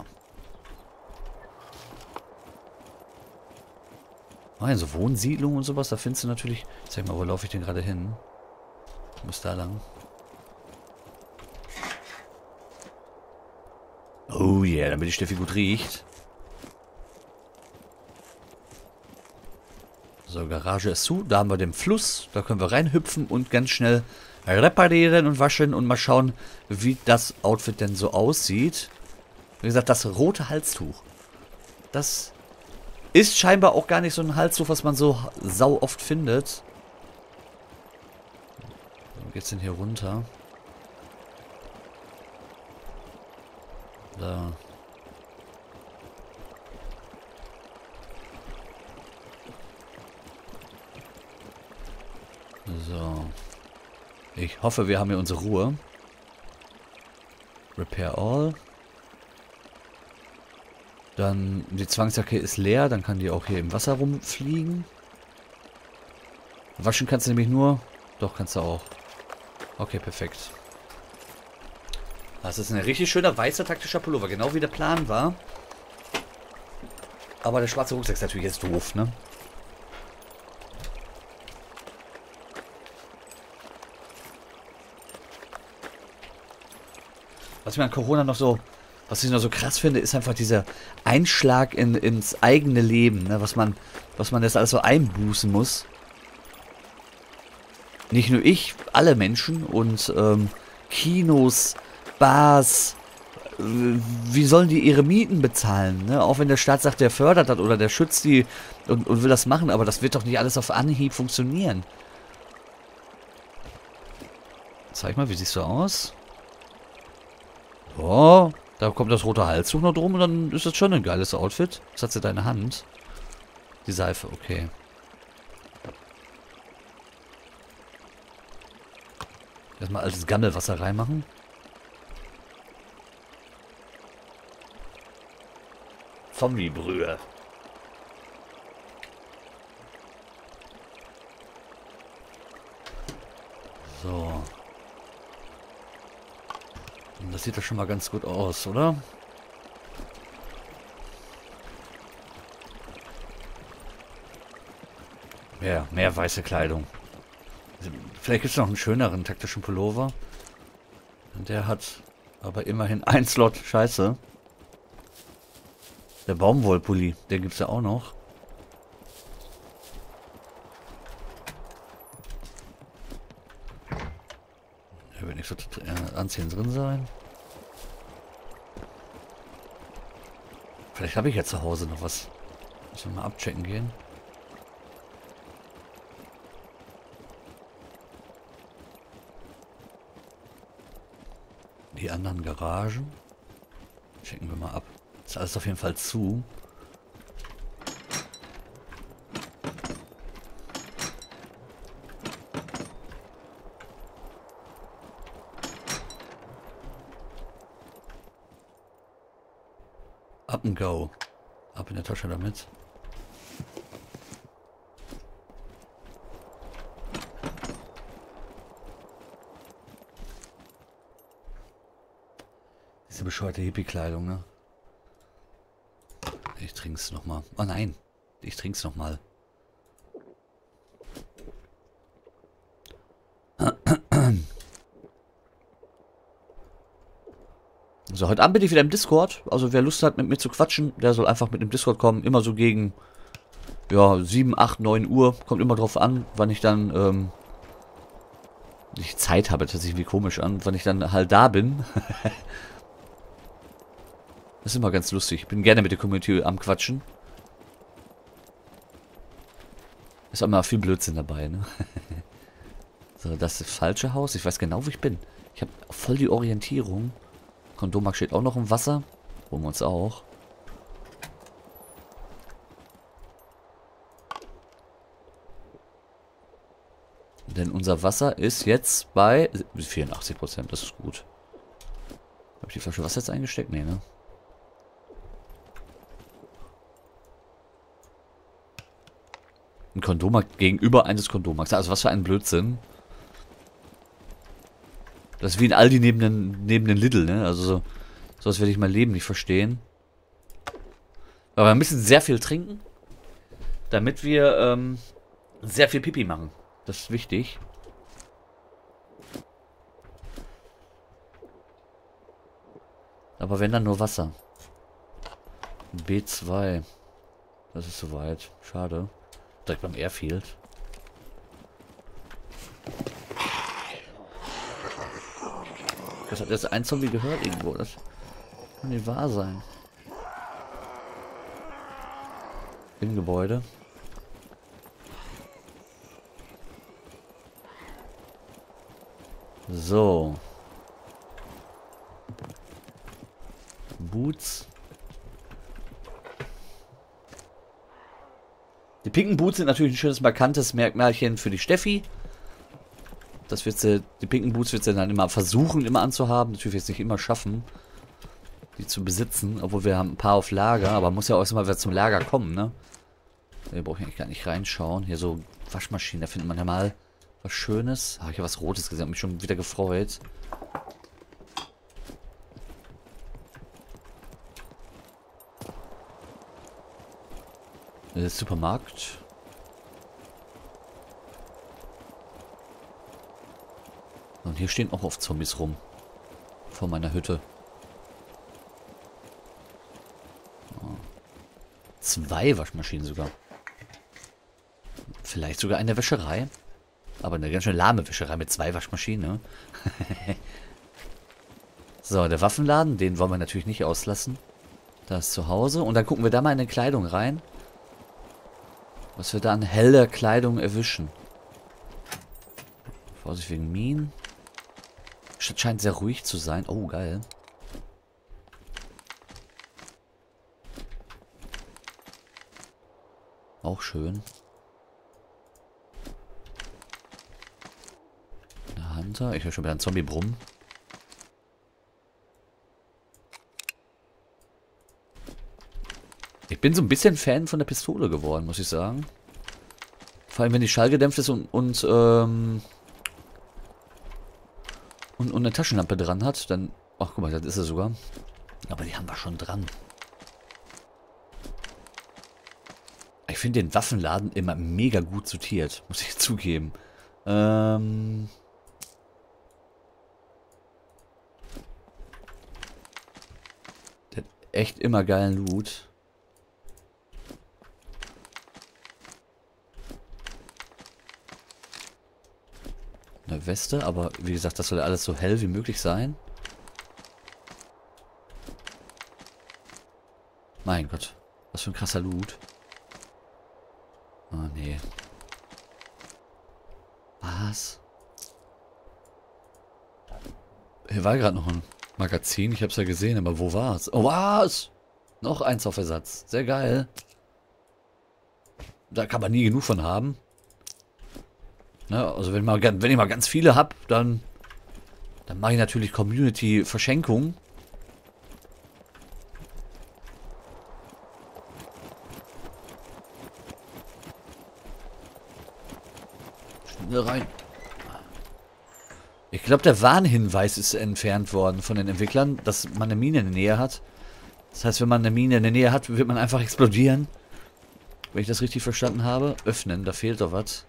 Also Wohnsiedlung und sowas, da findest du natürlich... Zeig mal, wo laufe ich denn gerade hin? Ich muss da lang. Oh yeah, damit die Steffi gut riecht. So, Garage ist zu. Da haben wir den Fluss. Da können wir reinhüpfen und ganz schnell reparieren und waschen und mal schauen, wie das Outfit denn so aussieht. Wie gesagt, das rote Halstuch. Das ist scheinbar auch gar nicht so ein Halstuch, was man so sau oft findet. Wo geht's denn hier runter? Da. So. Ich hoffe, wir haben hier unsere Ruhe. Repair all. Dann, die Zwangsjacke ist leer, dann kann die auch hier im Wasser rumfliegen. Waschen kannst du nämlich nur... Doch, kannst du auch. Okay, perfekt. Das ist ein richtig schöner weißer taktischer Pullover, genau wie der Plan war. Aber der schwarze Rucksack ist natürlich jetzt doof, ne? Was ich mir an Corona noch so... Was ich noch so krass finde, ist einfach dieser Einschlag in, ins eigene Leben, ne? Was man, was man jetzt alles so einbußen muss. Nicht nur ich, alle Menschen und ähm, Kinos, Bars, äh, wie sollen die ihre Mieten bezahlen? Ne? Auch wenn der Staat sagt, der fördert das oder der schützt die und, und will das machen, aber das wird doch nicht alles auf Anhieb funktionieren. Zeig mal, wie siehst du aus? Oh, da kommt das rote Halstuch noch drum und dann ist das schon ein geiles Outfit. Was hat sie da in der Hand? Die Seife, okay. Erstmal altes Gammelwasser reinmachen. Zombiebrühe. So. Und das sieht doch schon mal ganz gut aus, oder? Ja, mehr weiße Kleidung. Vielleicht gibt es noch einen schöneren taktischen Pullover. Und der hat aber immerhin ein Slot. Scheiße. Der Baumwollpulli, den gibt es ja auch noch. Der wird nicht so äh, anziehend drin sein. Vielleicht habe ich ja zu Hause noch was. Müssen wir mal abchecken gehen. Die anderen Garagen. Checken wir mal ab. Ist alles auf jeden Fall zu. Up and go. Ab in der Tasche damit. Diese bescheuerte Hippie-Kleidung, ne? Ich trinke es nochmal. Oh nein. Ich trink's nochmal. So, heute Abend bin ich wieder im Discord. Also wer Lust hat, mit mir zu quatschen, der soll einfach mit dem Discord kommen. Immer so gegen, ja, sieben, acht, neun Uhr. Kommt immer drauf an, wann ich dann, ähm, ich Zeit habe, das hört sich irgendwie komisch an, wann ich dann halt da bin. Das ist immer ganz lustig. Ich bin gerne mit der Community am Quatschen. Ist auch immer viel Blödsinn dabei, ne? So, das ist das falsche Haus. Ich weiß genau, wo ich bin. Ich habe voll die Orientierung. Kondomak steht auch noch im Wasser. Holen wir uns auch. Denn unser Wasser ist jetzt bei vierundachtzig Prozent. Das ist gut. Habe ich die Flasche Wasser jetzt eingesteckt? Nee, ne? Ein Kondomak gegenüber eines Kondomaks. Also was für ein Blödsinn. Das ist wie ein Aldi neben den, neben den Lidl, ne? Also so, sowas werde ich mein Leben nicht verstehen. Aber wir müssen sehr viel trinken, damit wir ähm, sehr viel Pipi machen. Das ist wichtig. Aber wenn dann nur Wasser. B zwei. Das ist soweit. Schade. Direkt beim Airfield. Das hat jetzt ein Zombie gehört irgendwo. Das kann nicht wahr sein. Im Gebäude. So. Boots. Die pinken Boots sind natürlich ein schönes markantes Merkmalchen für die Steffi. Das wird sie, die pinken Boots wird sie dann immer versuchen, immer anzuhaben. Natürlich wird es nicht immer schaffen, die zu besitzen. Obwohl wir haben ein paar auf Lager, aber muss ja auch erstmal wieder zum Lager kommen, ne? Hier brauche ich eigentlich gar nicht reinschauen. Hier so Waschmaschinen, da findet man ja mal was Schönes. Ah, ich habe was Rotes gesehen, habe mich schon wieder gefreut. Der Supermarkt. Und hier stehen auch oft Zombies rum. Vor meiner Hütte. Oh. Zwei Waschmaschinen sogar. Vielleicht sogar eine Wäscherei. Aber eine ganz schön lahme Wäscherei mit zwei Waschmaschinen, ne? So, der Waffenladen, den wollen wir natürlich nicht auslassen. Da ist zu Hause. Und dann gucken wir da mal in die Kleidung rein. Was wir da an heller Kleidung erwischen. Vorsicht wegen Minen. Stadt scheint sehr ruhig zu sein. Oh, geil. Auch schön. Eine Hunter. Ich höre schon wieder einen Zombie brummen. Ich bin so ein bisschen Fan von der Pistole geworden, muss ich sagen. Vor allem, wenn die schallgedämpft ist und, und, ähm, und, und eine Taschenlampe dran hat, dann... Ach, guck mal, das ist er sogar. Aber die haben wir schon dran. Ich finde den Waffenladen immer mega gut sortiert, muss ich zugeben. Ähm... Der hat echt immer geilen Loot. Eine Weste, aber wie gesagt, das soll ja alles so hell wie möglich sein. Mein Gott, was für ein krasser Loot. Oh nee. Was? Hier war gerade noch ein Magazin, ich hab's ja gesehen, aber wo war's? Oh, was? Noch eins auf Ersatz. Sehr geil. Da kann man nie genug von haben. Ne, also wenn, mal, wenn ich mal ganz viele habe, dann, dann mache ich natürlich Community-Verschenkung. Schnell rein. Ich glaube, der Warnhinweis ist entfernt worden von den Entwicklern, dass man eine Mine in der Nähe hat. Das heißt, wenn man eine Mine in der Nähe hat, wird man einfach explodieren. Wenn ich das richtig verstanden habe. Öffnen, da fehlt doch was.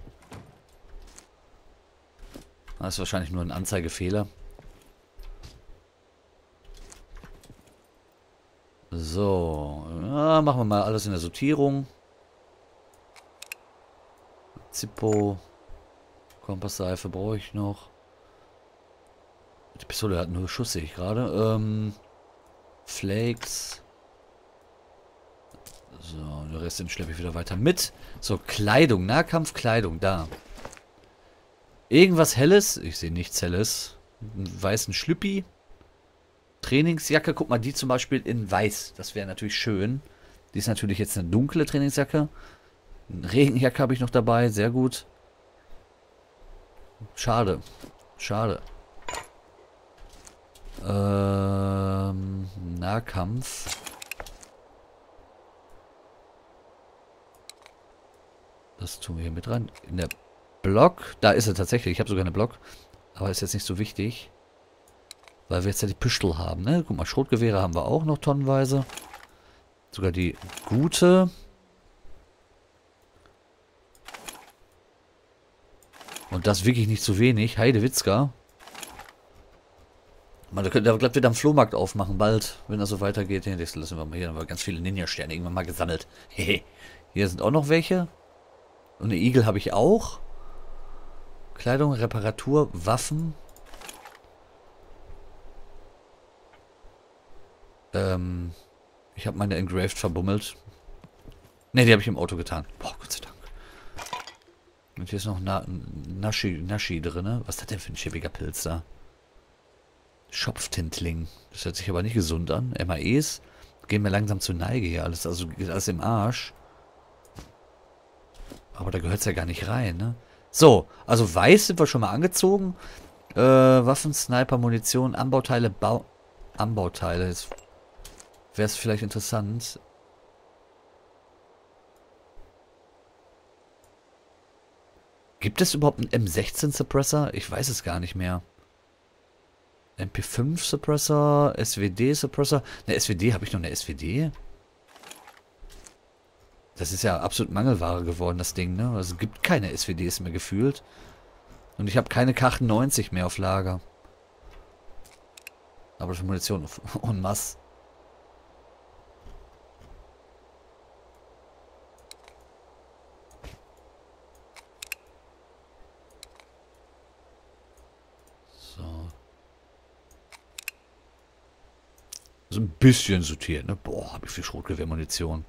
Das ist wahrscheinlich nur ein Anzeigefehler. So, ja, machen wir mal alles in der Sortierung. Zippo. Kompassseife brauche ich noch. Die Pistole hat nur Schuss, sehe ich gerade. Ähm, Flakes. So, den Rest den schleppe ich wieder weiter mit. So, Kleidung, Nahkampfkleidung, da. Irgendwas Helles. Ich sehe nichts Helles. Einen weißen Schlüppi. Trainingsjacke, guck mal, die zum Beispiel in weiß. Das wäre natürlich schön. Die ist natürlich jetzt eine dunkle Trainingsjacke. Eine Regenjacke habe ich noch dabei, sehr gut. Schade. Schade. Ähm, Nahkampf. Das tun wir hier mit rein. In der Block, da ist er tatsächlich. Ich habe sogar eine Block. Aber ist jetzt nicht so wichtig. Weil wir jetzt ja die Pistol haben, ne? Guck mal, Schrotgewehre haben wir auch noch tonnenweise. Sogar die gute. Und das wirklich nicht zu wenig. Heidewitzka. Man, da könnte da glatt wieder am Flohmarkt aufmachen, bald, wenn das so weitergeht. Hier, das lassen wir mal hier. Haben wir ganz viele Ninja-Sterne irgendwann mal gesammelt. Hehe. Hier sind auch noch welche. Und eine Igel habe ich auch. Kleidung, Reparatur, Waffen. Ähm, ich habe meine Engraved verbummelt. Ne, die habe ich im Auto getan. Boah, Gott sei Dank. Und hier ist noch Na Nashi, Nashi drin. Was ist das denn für ein schäbiger Pilz da? Schopftintling. Das hört sich aber nicht gesund an. M A Es gehen mir langsam zur Neige hier. Alles, also geht alles im Arsch. Aber da gehört es ja gar nicht rein, ne? So, also weiß sind wir schon mal angezogen. Äh, Waffen, Sniper, Munition, Anbauteile, Bau... Anbauteile. Jetzt wäre es vielleicht interessant. Gibt es überhaupt einen M sechzehn Suppressor? Ich weiß es gar nicht mehr. M P fünf Suppressor, S W D Suppressor. Eine S W D, habe ich noch eine S W D? Das ist ja absolut Mangelware geworden, das Ding, ne? Also es gibt keine S W Ds mehr gefühlt. Und ich habe keine K achtundneunzig mehr auf Lager. Aber für Munition en masse. So. So ein bisschen sortiert, ne? Boah, habe ich viel Schrotgewehrmunition.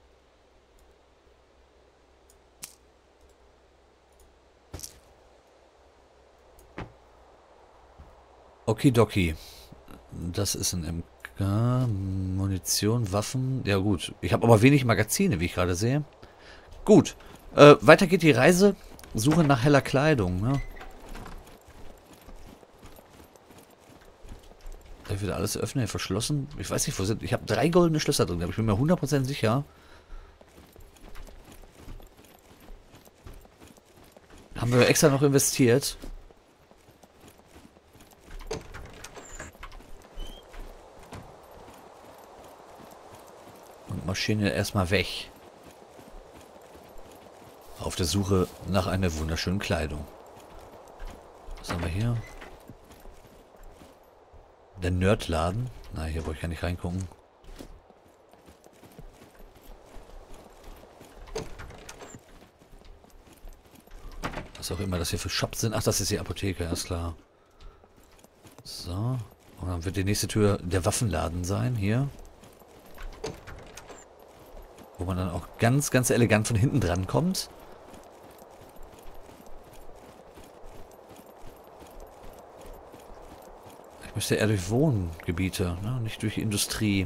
Okidoki. Das ist ein M K. Munition, Waffen. Ja gut. Ich habe aber wenig Magazine, wie ich gerade sehe. Gut. Äh, weiter geht die Reise. Suche nach heller Kleidung, ne? Da wieder alles öffnen, verschlossen. Ich weiß nicht, wo sind. Ich habe drei goldene Schlösser drin, aber ich bin mir hundert Prozent sicher. Haben wir extra noch investiert. Und Maschine erstmal weg. Auf der Suche nach einer wunderschönen Kleidung. Was haben wir hier? Der Nerdladen. Na, hier wollte ich gar nicht reingucken. Was auch immer das hier für Shops sind. Ach, das ist die Apotheke, ist klar. So. Und dann wird die nächste Tür der Waffenladen sein, hier. Wo man dann auch ganz, ganz elegant von hinten dran kommt. Ich möchte eher durch Wohngebiete, ne? Nicht durch Industrie.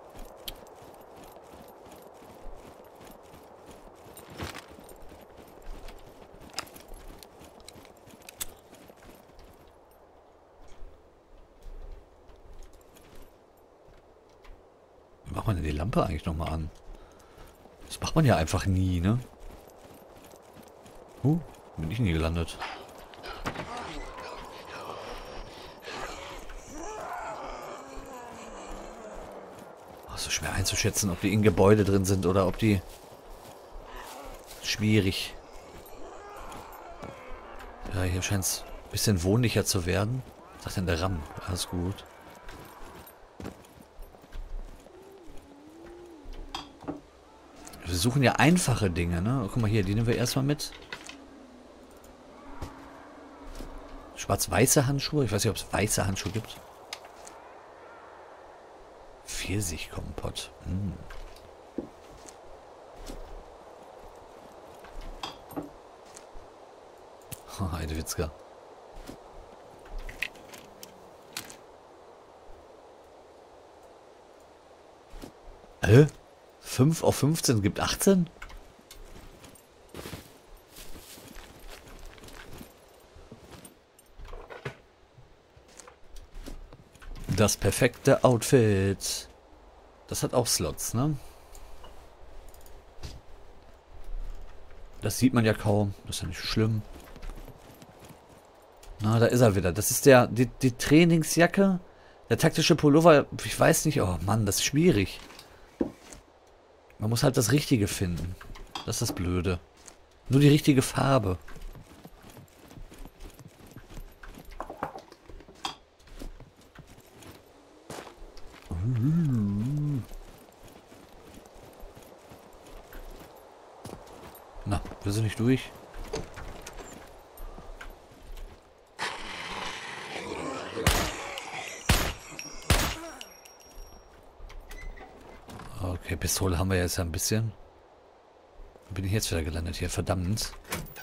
Wie macht man denn die Lampe eigentlich nochmal an? Das macht man ja einfach nie, ne? Huh, bin ich nie gelandet. So schwer einzuschätzen, ob die in Gebäude drin sind oder ob die Schwierig. Ja, hier scheint es ein bisschen wohnlicher zu werden. Was sagt denn der Ram? Alles gut. Wir suchen ja einfache Dinge, ne? Guck mal hier, die nehmen wir erstmal mit. Schwarz-weiße Handschuhe. Ich weiß nicht, ob es weiße Handschuhe gibt. Pfirsichkompott. Hm. Oh, Heidewitzka. Hä? fünf auf fünfzehn gibt achtzehn? Das perfekte Outfit. Das hat auch Slots, ne? Das sieht man ja kaum. Das ist ja nicht schlimm. Na, da ist er wieder. Das ist der, die, die Trainingsjacke. Der taktische Pullover. Ich weiß nicht. Oh Mann, das ist schwierig. Man muss halt das Richtige finden. Das ist das Blöde. Nur die richtige Farbe. Na, wir sind nicht durch. Okay, Pistole haben wir jetzt ja ein bisschen. Bin ich jetzt wieder gelandet hier? Verdammt.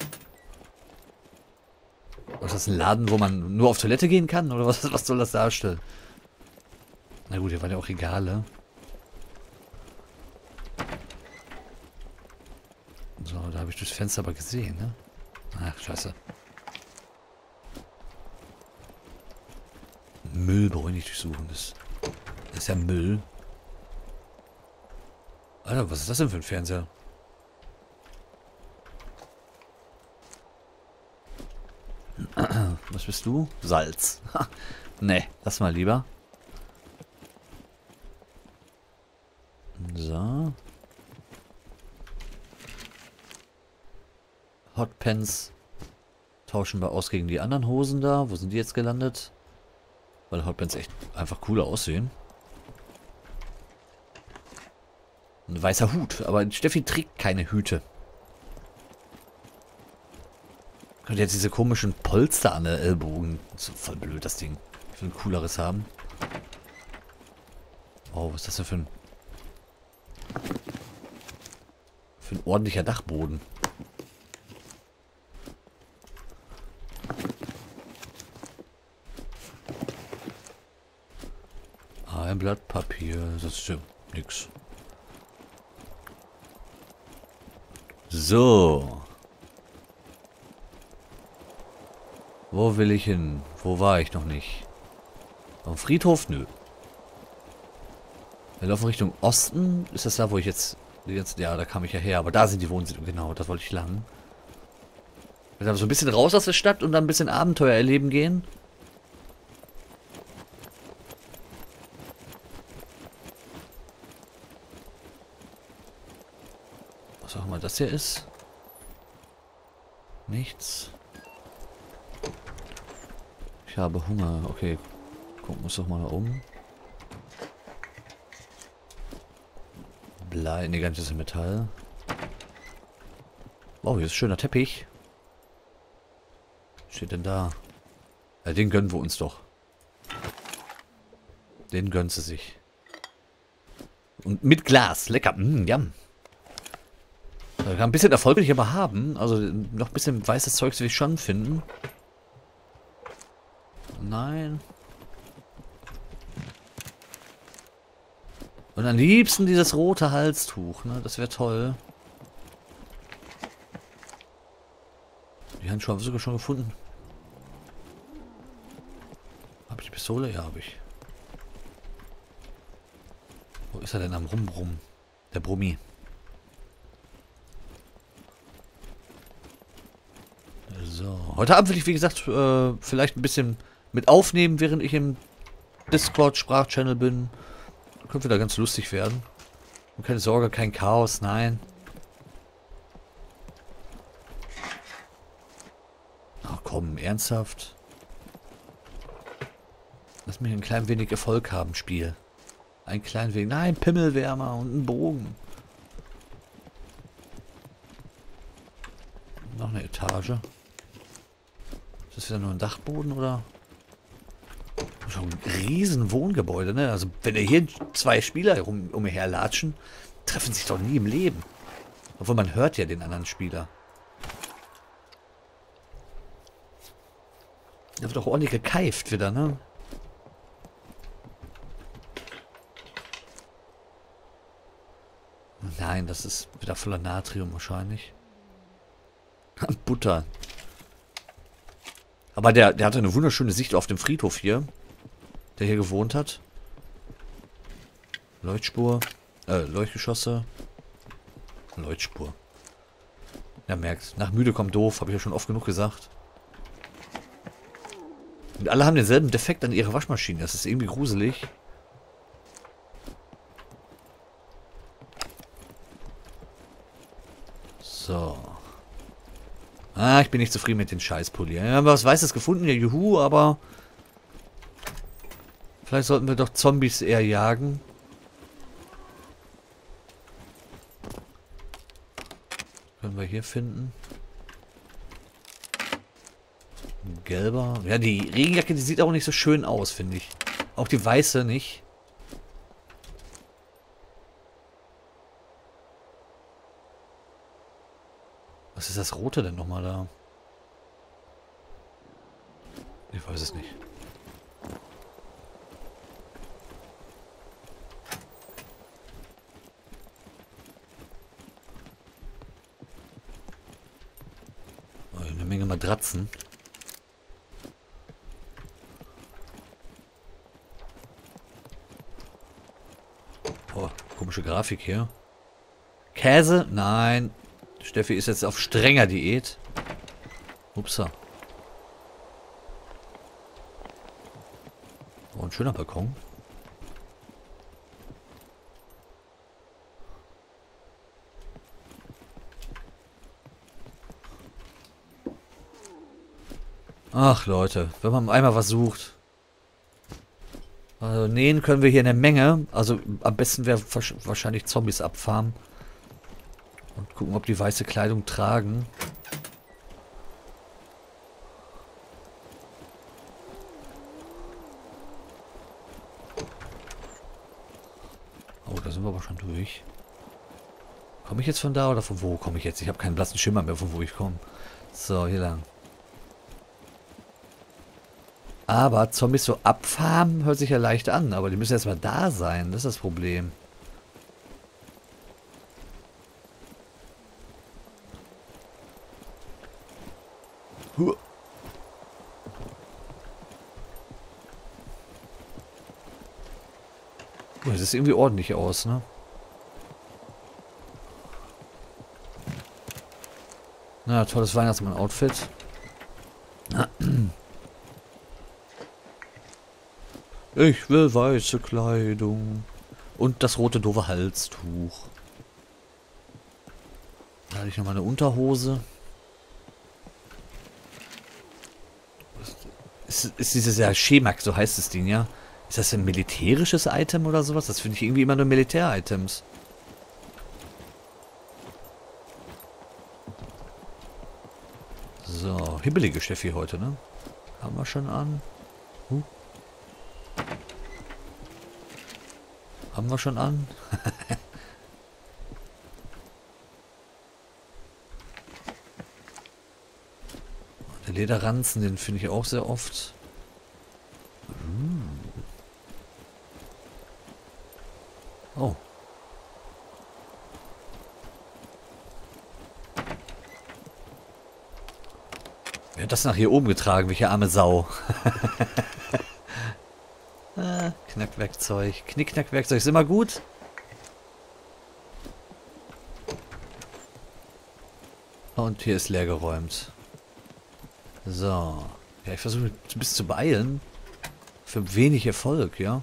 Ist das ein Laden, wo man nur auf Toilette gehen kann? Oder was, was soll das darstellen? Na gut, hier waren ja auch Regale. So, da habe ich durchs Fenster aber gesehen, ne? Ach, scheiße. Müll brauche ich nicht durchsuchen. Das, das ist ja Müll. Alter, was ist das denn für ein Fernseher? Was bist du? Salz. Ne, lass mal lieber. So. Hotpants tauschen wir aus gegen die anderen Hosen da. Wo sind die jetzt gelandet? Weil Hotpants echt einfach cooler aussehen. Ein weißer Hut. Aber Steffi trägt keine Hüte. Könnte jetzt diese komischen Polster an der Ellbogen. Das ist voll blöd, das Ding. Ich will ein cooleres haben. Oh, was ist das denn für ein... Für ein ordentlicher Dachboden. Ein Blatt Papier. Das ist ja nix. So. Wo will ich hin? Wo war ich noch nicht? Am Friedhof? Nö. Wir laufen Richtung Osten. Ist das da, wo ich jetzt... jetzt ja, da kam ich ja her. Aber da sind die Wohnsiedlungen. Genau, das wollte ich lang. Wir sind so ein bisschen raus aus der Stadt und dann ein bisschen Abenteuer erleben gehen. Was auch immer das hier ist. Nichts. Ich habe Hunger. Okay. Gucken wir uns doch mal um. Blei. Ne, gar nicht, das ist Metall. Wow, hier ist ein schöner Teppich. Was steht denn da? Ja, den gönnen wir uns doch. Den gönnt sie sich. Und mit Glas. Lecker. Mm, jam. Ein bisschen Erfolg will ich aber haben. Also noch ein bisschen weißes Zeug will ich schon finden. Nein. Und am liebsten dieses rote Halstuch, ne? Das wäre toll. Die Handschuhe haben wir sogar schon gefunden. Habe ich die Pistole? Ja, habe ich. Wo ist er denn am Rumbrummen? Der Brummi. So. Heute Abend will ich, wie gesagt, äh, vielleicht ein bisschen mit aufnehmen, während ich im Discord-Sprachchannel bin. Könnte wieder ganz lustig werden. Und keine Sorge, kein Chaos, nein. ernsthaft? Lass mich ein klein wenig Erfolg haben, Spiel. Ein klein wenig. Nein, Pimmelwärmer und ein Bogen. Noch eine Etage. Ist das wieder nur ein Dachboden, oder? Schon ein riesen Wohngebäude, ne? Also, wenn hier zwei Spieler um, umher latschen, treffen sich doch nie im Leben. Obwohl, man hört ja den anderen Spieler. Da wird auch ordentlich gekeift wieder, ne? Nein, das ist wieder voller Natrium wahrscheinlich. Butter. Aber der, der hatte eine wunderschöne Sicht auf den Friedhof hier, der hier gewohnt hat. Leuchtspur, äh, Leuchtgeschosse. Leuchtspur. Ja, merkt, nach müde kommt doof, habe ich ja schon oft genug gesagt. Und alle haben denselben Defekt an ihrer Waschmaschine, das ist irgendwie gruselig. So. Ah, ich bin nicht zufrieden mit den Scheißpolier. Wir haben was Weißes gefunden, ja, juhu, aber... Vielleicht sollten wir doch Zombies eher jagen. Können wir hier finden. Ein gelber. Ja, die Regenjacke, die sieht auch nicht so schön aus, finde ich. Auch die weiße nicht. Was ist das Rote denn nochmal da? Ich weiß es nicht. Oh, eine Menge Matratzen. Oh, komische Grafik hier. Käse? Nein. Steffi ist jetzt auf strenger Diät. Upsa. Oh, ein schöner Balkon. Ach Leute, wenn man einmal was sucht. Also nähen können wir hier eine Menge. Also am besten wäre wahrscheinlich Zombies abfarmen. Und gucken, ob die weiße Kleidung tragen. Oh, da sind wir aber schon durch. Komme ich jetzt von da oder von wo komme ich jetzt? Ich habe keinen blassen Schimmer mehr, von wo ich komme. So, hier lang. Aber Zombies so abfarmen hört sich ja leicht an. Aber die müssen erstmal da sein. Das ist das Problem. Huh. Oh, das sieht irgendwie ordentlich aus, ne? Na, tolles Weihnachtsmann-Outfit. Ich will weiße Kleidung. Und das rote doofe Halstuch. Da hatte ich nochmal eine Unterhose. Ist, ist dieses ja Schemak, so heißt das Ding, ja? Ist das ein militärisches Item oder sowas? Das finde ich irgendwie immer nur Militär-Items. So, hibbelige Steffi heute, ne? Haben wir schon an. Huh. Haben wir schon an. Der Lederranzen, den finde ich auch sehr oft. Oh. Wer hat das nach hier oben getragen? Welche arme Sau. ah, Knackwerkzeug. Knickknackwerkzeug ist immer gut. Und hier ist leer geräumt. So. Ja, ich versuche mich ein bisschen zu beeilen. Für wenig Erfolg, ja.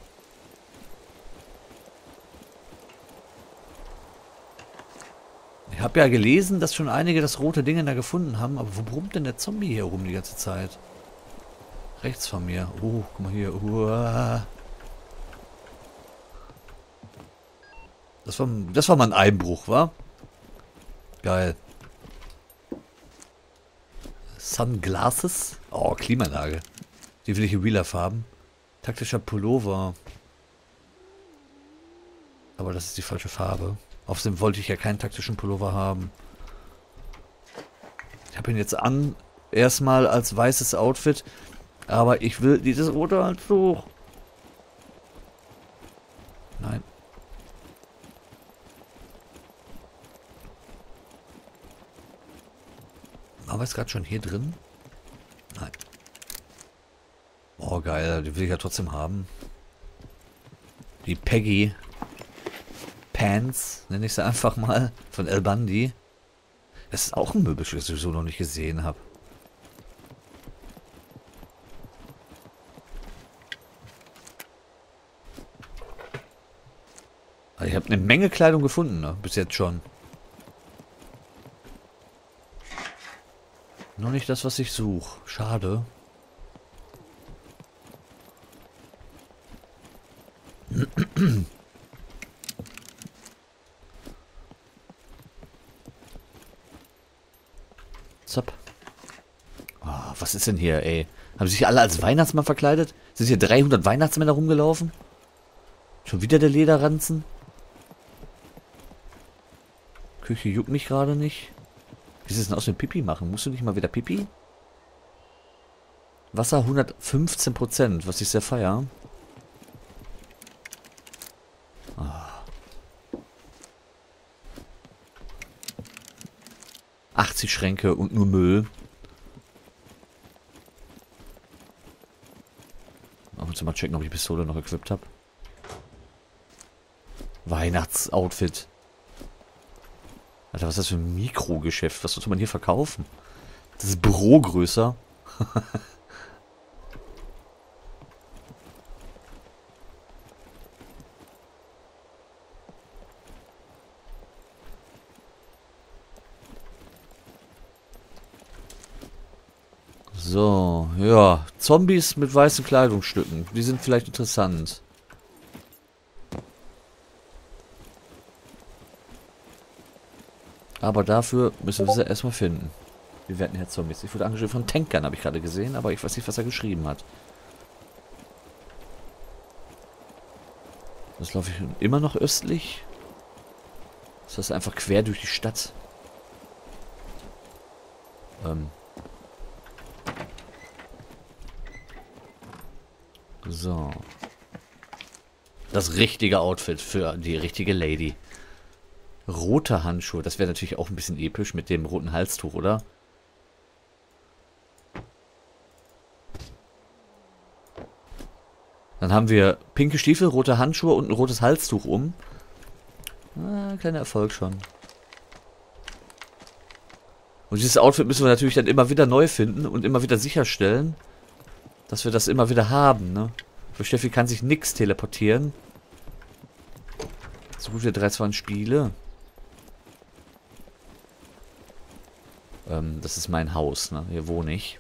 Ich Ich habe ja gelesen, dass schon einige das rote Ding da gefunden haben. Aber wo brummt denn der Zombie hier rum die ganze Zeit? Rechts von mir. Oh, guck mal hier. Uah. Das war, das war mal ein Einbruch, wa? Geil. Sunglasses. Oh, Klimaanlage. Die will ich in Real Life haben. Taktischer Pullover. Aber das ist die falsche Farbe. Außerdem wollte ich ja keinen taktischen Pullover haben. Ich habe ihn jetzt an. Erstmal als weißes Outfit. Aber ich will dieses rote Halstuch. Nein. War wir es gerade schon hier drin? Nein. Oh, geil. Die will ich ja trotzdem haben. Die Peggy Pants, nenne ich sie einfach mal, von El Bandi. Das ist auch ein Möbelstück, das ich so noch nicht gesehen habe. Ich habe eine Menge Kleidung gefunden, ne? Bis jetzt schon. Noch nicht das, was ich suche. Schade. Zap. Oh, was ist denn hier, ey? Haben sich alle als Weihnachtsmann verkleidet? Sind hier dreihundert Weihnachtsmänner rumgelaufen? Schon wieder der Lederranzen? Küche juckt mich gerade nicht. Wie sieht es denn aus mit Pipi machen? Musst du nicht mal wieder Pipi? Wasser hundertfünfzehn Prozent, was ich sehr feier. Oh. achtzig Schränke und nur Müll. Ab und zu mal checken, ob ich die Pistole noch equipped habe. Weihnachtsoutfit. Alter, was ist das für ein Mikrogeschäft? Was sollte man hier verkaufen? Das ist Büro größer. So, ja. Zombies mit weißen Kleidungsstücken. Die sind vielleicht interessant. Aber dafür müssen wir sie erstmal finden. Wir werden hier Zombies. Ich wurde angeschrieben von Tankern, habe ich gerade gesehen, aber ich weiß nicht, was er geschrieben hat. Das laufe ich immer noch östlich. Das ist einfach quer durch die Stadt. Ähm. So. Das richtige Outfit für die richtige Lady. Rote Handschuhe. Das wäre natürlich auch ein bisschen episch mit dem roten Halstuch, oder? Dann haben wir pinke Stiefel, rote Handschuhe und ein rotes Halstuch um. Ah, kleiner Erfolg schon. Und dieses Outfit müssen wir natürlich dann immer wieder neu finden und immer wieder sicherstellen, dass wir das immer wieder haben, ne? Für Steffi kann sich nichts teleportieren. So gut wie drei, zwei Spiele. Ähm, das ist mein Haus, ne? Hier wohne ich.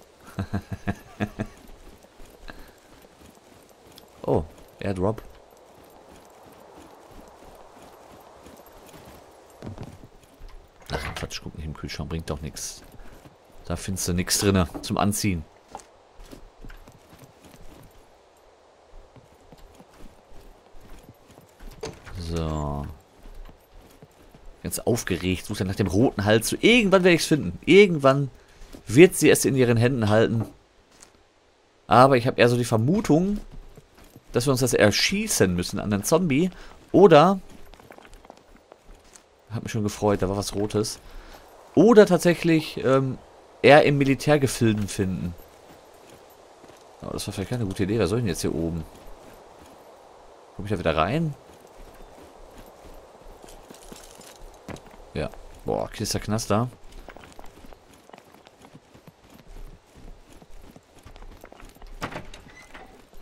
Oh, Airdrop. Ach, Quatsch, guck nicht im Kühlschrank, bringt doch nichts. Da findest du nichts drin zum Anziehen. So. Ganz aufgeregt, sucht er nach dem roten Hals. So, irgendwann werde ich es finden. Irgendwann wird sie es in ihren Händen halten. Aber ich habe eher so die Vermutung, dass wir uns das erschießen müssen an den Zombie. Oder, hat mich schon gefreut, da war was Rotes. Oder tatsächlich ähm, eher im Militärgefilden finden. Aber das war vielleicht keine gute Idee. Was soll ich denn jetzt hier oben? Komme ich da wieder rein? Ja. Boah, Knister, Knaster.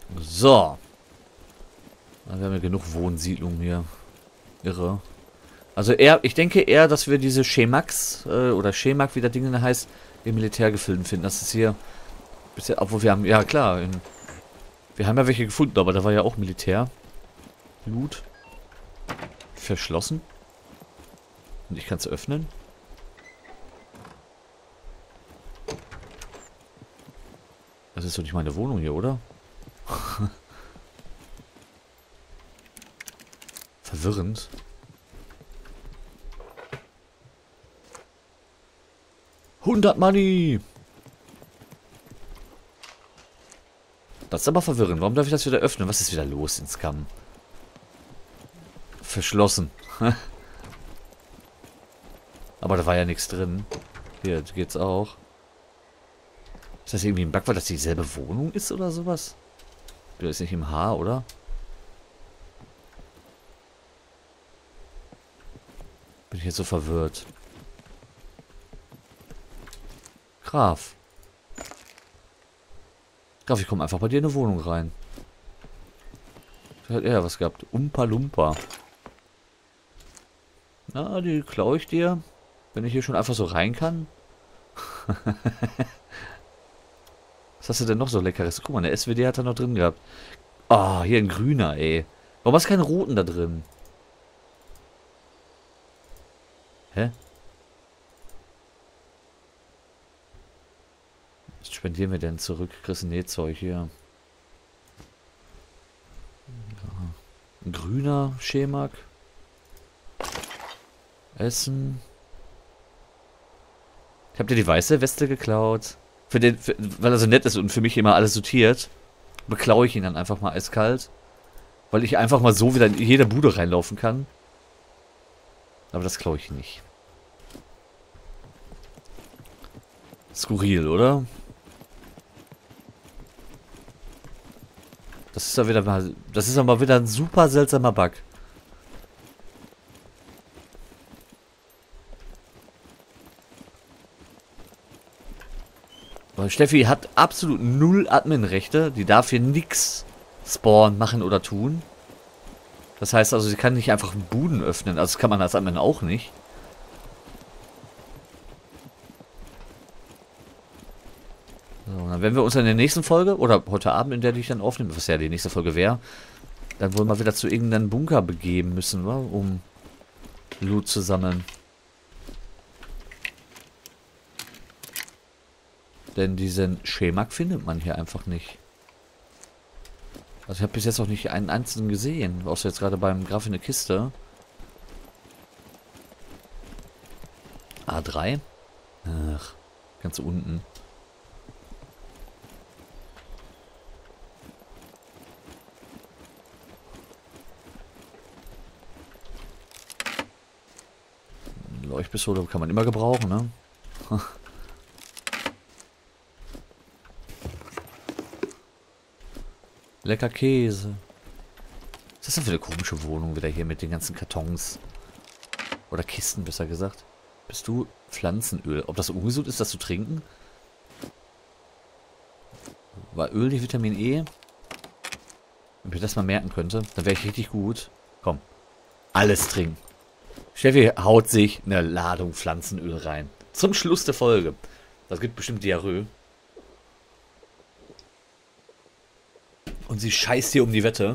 So. Wir haben ja genug Wohnsiedlungen hier. Irre. Also eher, ich denke eher, dass wir diese Schemax, äh, oder Schemak, wie der Ding denn heißt, im Militärgefilden finden. Das ist hier, bisher, obwohl wir haben, ja klar, in, wir haben ja welche gefunden, aber da war ja auch Militär. Loot. Verschlossen. Und ich kann es öffnen. Das ist doch nicht meine Wohnung hier, oder? Verwirrend. hundert Money! Das ist aber verwirrend. Warum darf ich das wieder öffnen? Was ist wieder los in Scum? Verschlossen. Aber da war ja nichts drin. Hier geht's auch. Ist das irgendwie ein Bug, weil das dieselbe Wohnung ist oder sowas? Der ist nicht im Haar, oder? Bin ich jetzt so verwirrt. Graf. Graf, ich komme einfach bei dir in eine Wohnung rein. Da hat er was gehabt. Umpa Lumpa. Na, die klaue ich dir. Wenn ich hier schon einfach so rein kann. Was hast du denn noch so Leckeres? Guck mal, eine S W D hat er noch drin gehabt. Ah, oh, hier ein grüner, ey. Warum hast du keinen roten da drin? Hä? Was spendieren wir denn zurück? Kriegst ein Nähzeug hier. Ein grüner Schemak. Essen. Ich hab dir die weiße Weste geklaut. Für den, für, weil er so nett ist und für mich immer alles sortiert, beklaue ich ihn dann einfach mal eiskalt. Weil ich einfach mal so wieder in jede Bude reinlaufen kann. Aber das klaue ich nicht. Skurril, oder? Das ist ja wieder mal. Das ist aber wieder ein super seltsamer Bug. Weil Steffi hat absolut null Admin-Rechte. Die darf hier nichts spawnen, machen oder tun. Das heißt also, sie kann nicht einfach Buden öffnen. Also das kann man als Admin auch nicht. So, dann werden wir uns in der nächsten Folge, oder heute Abend, in der ich dann aufnehme, was ja die nächste Folge wäre, dann wohl mal wieder zu irgendeinem Bunker begeben müssen, wa? Um Loot zu sammeln. Denn diesen Schemak findet man hier einfach nicht. Also ich habe bis jetzt noch nicht einen einzigen gesehen, außer jetzt gerade beim Graf in der Kiste. A drei? Ach, ganz unten. Leuchtpistole kann man immer gebrauchen, ne? Lecker Käse. Was ist das denn für eine komische Wohnung wieder hier mit den ganzen Kartons? Oder Kisten, besser gesagt. Bist du Pflanzenöl? Ob das ungesund ist, das zu trinken? War Öl nicht Vitamin E? Wenn ich mir das mal merken könnte, dann wäre ich richtig gut. Komm. Alles trinken. Steffi haut sich eine Ladung Pflanzenöl rein. Zum Schluss der Folge. Das gibt bestimmt Diarrhoe. Und sie scheißt hier um die Wette.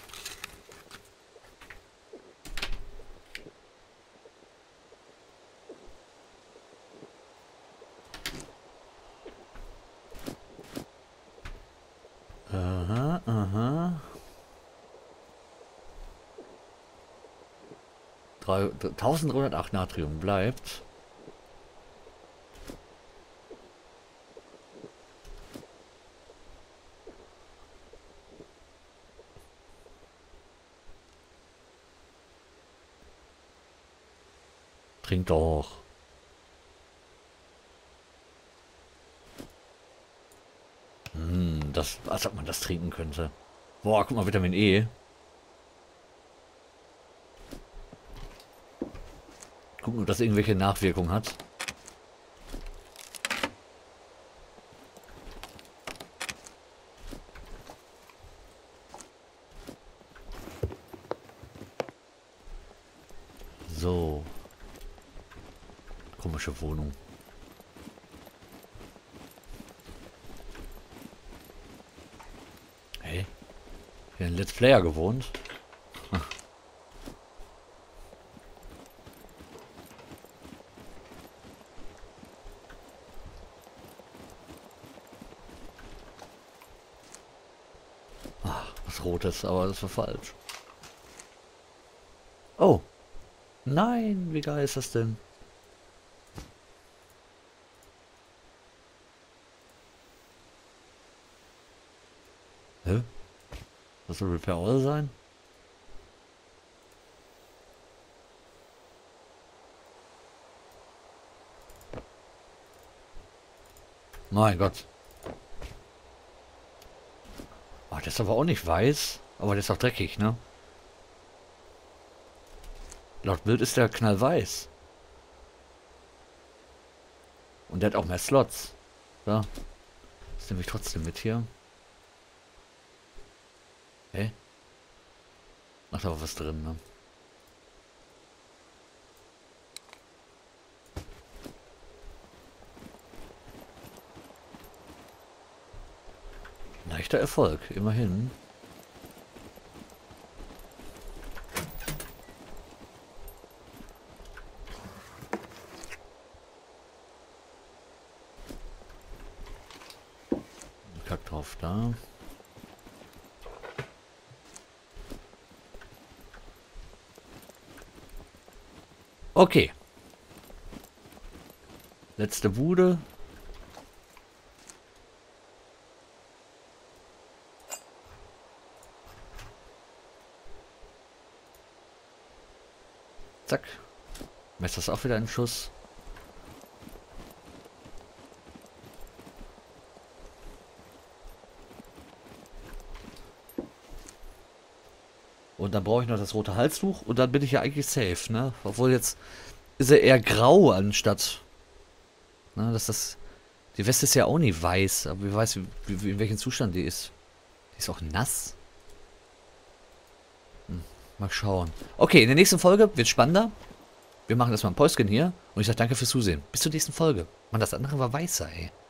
Aha, aha. eintausenddreihundertacht Natrium bleibt. Trink doch. Hm, das, als ob man das trinken könnte. Boah, guck mal, Vitamin E. Gucken, ob das irgendwelche Nachwirkungen hat. So. Komische Wohnung. Hey. Hier ein Let's Player gewohnt. Hm. Ach, was Rotes, aber das war falsch. Oh. Nein, wie geil ist das denn? Hä? Das soll Repair All sein? Mein Gott. Oh, der ist aber auch nicht weiß. Aber der ist auch dreckig, ne? Laut Bild ist der knallweiß. Und der hat auch mehr Slots. So. Das nehme ich trotzdem mit hier. Hä? Ach, da war was drin, ne? Leichter Erfolg, immerhin. Kack drauf da. Okay. Letzte Bude. Zack. Messer ist auch wieder ein Schuss. Und dann brauche ich noch das rote Halstuch und dann bin ich ja eigentlich safe, ne? Obwohl jetzt ist er eher grau anstatt. Ne, dass das. Die Weste ist ja auch nie weiß, aber wer weiß, wie, wie, in welchem Zustand die ist. Die ist auch nass. Hm, mal schauen. Okay, in der nächsten Folge wird spannender. Wir machen erstmal ein Päuschen hier und ich sage danke fürs Zusehen. Bis zur nächsten Folge. Mann, das andere war weißer, ey.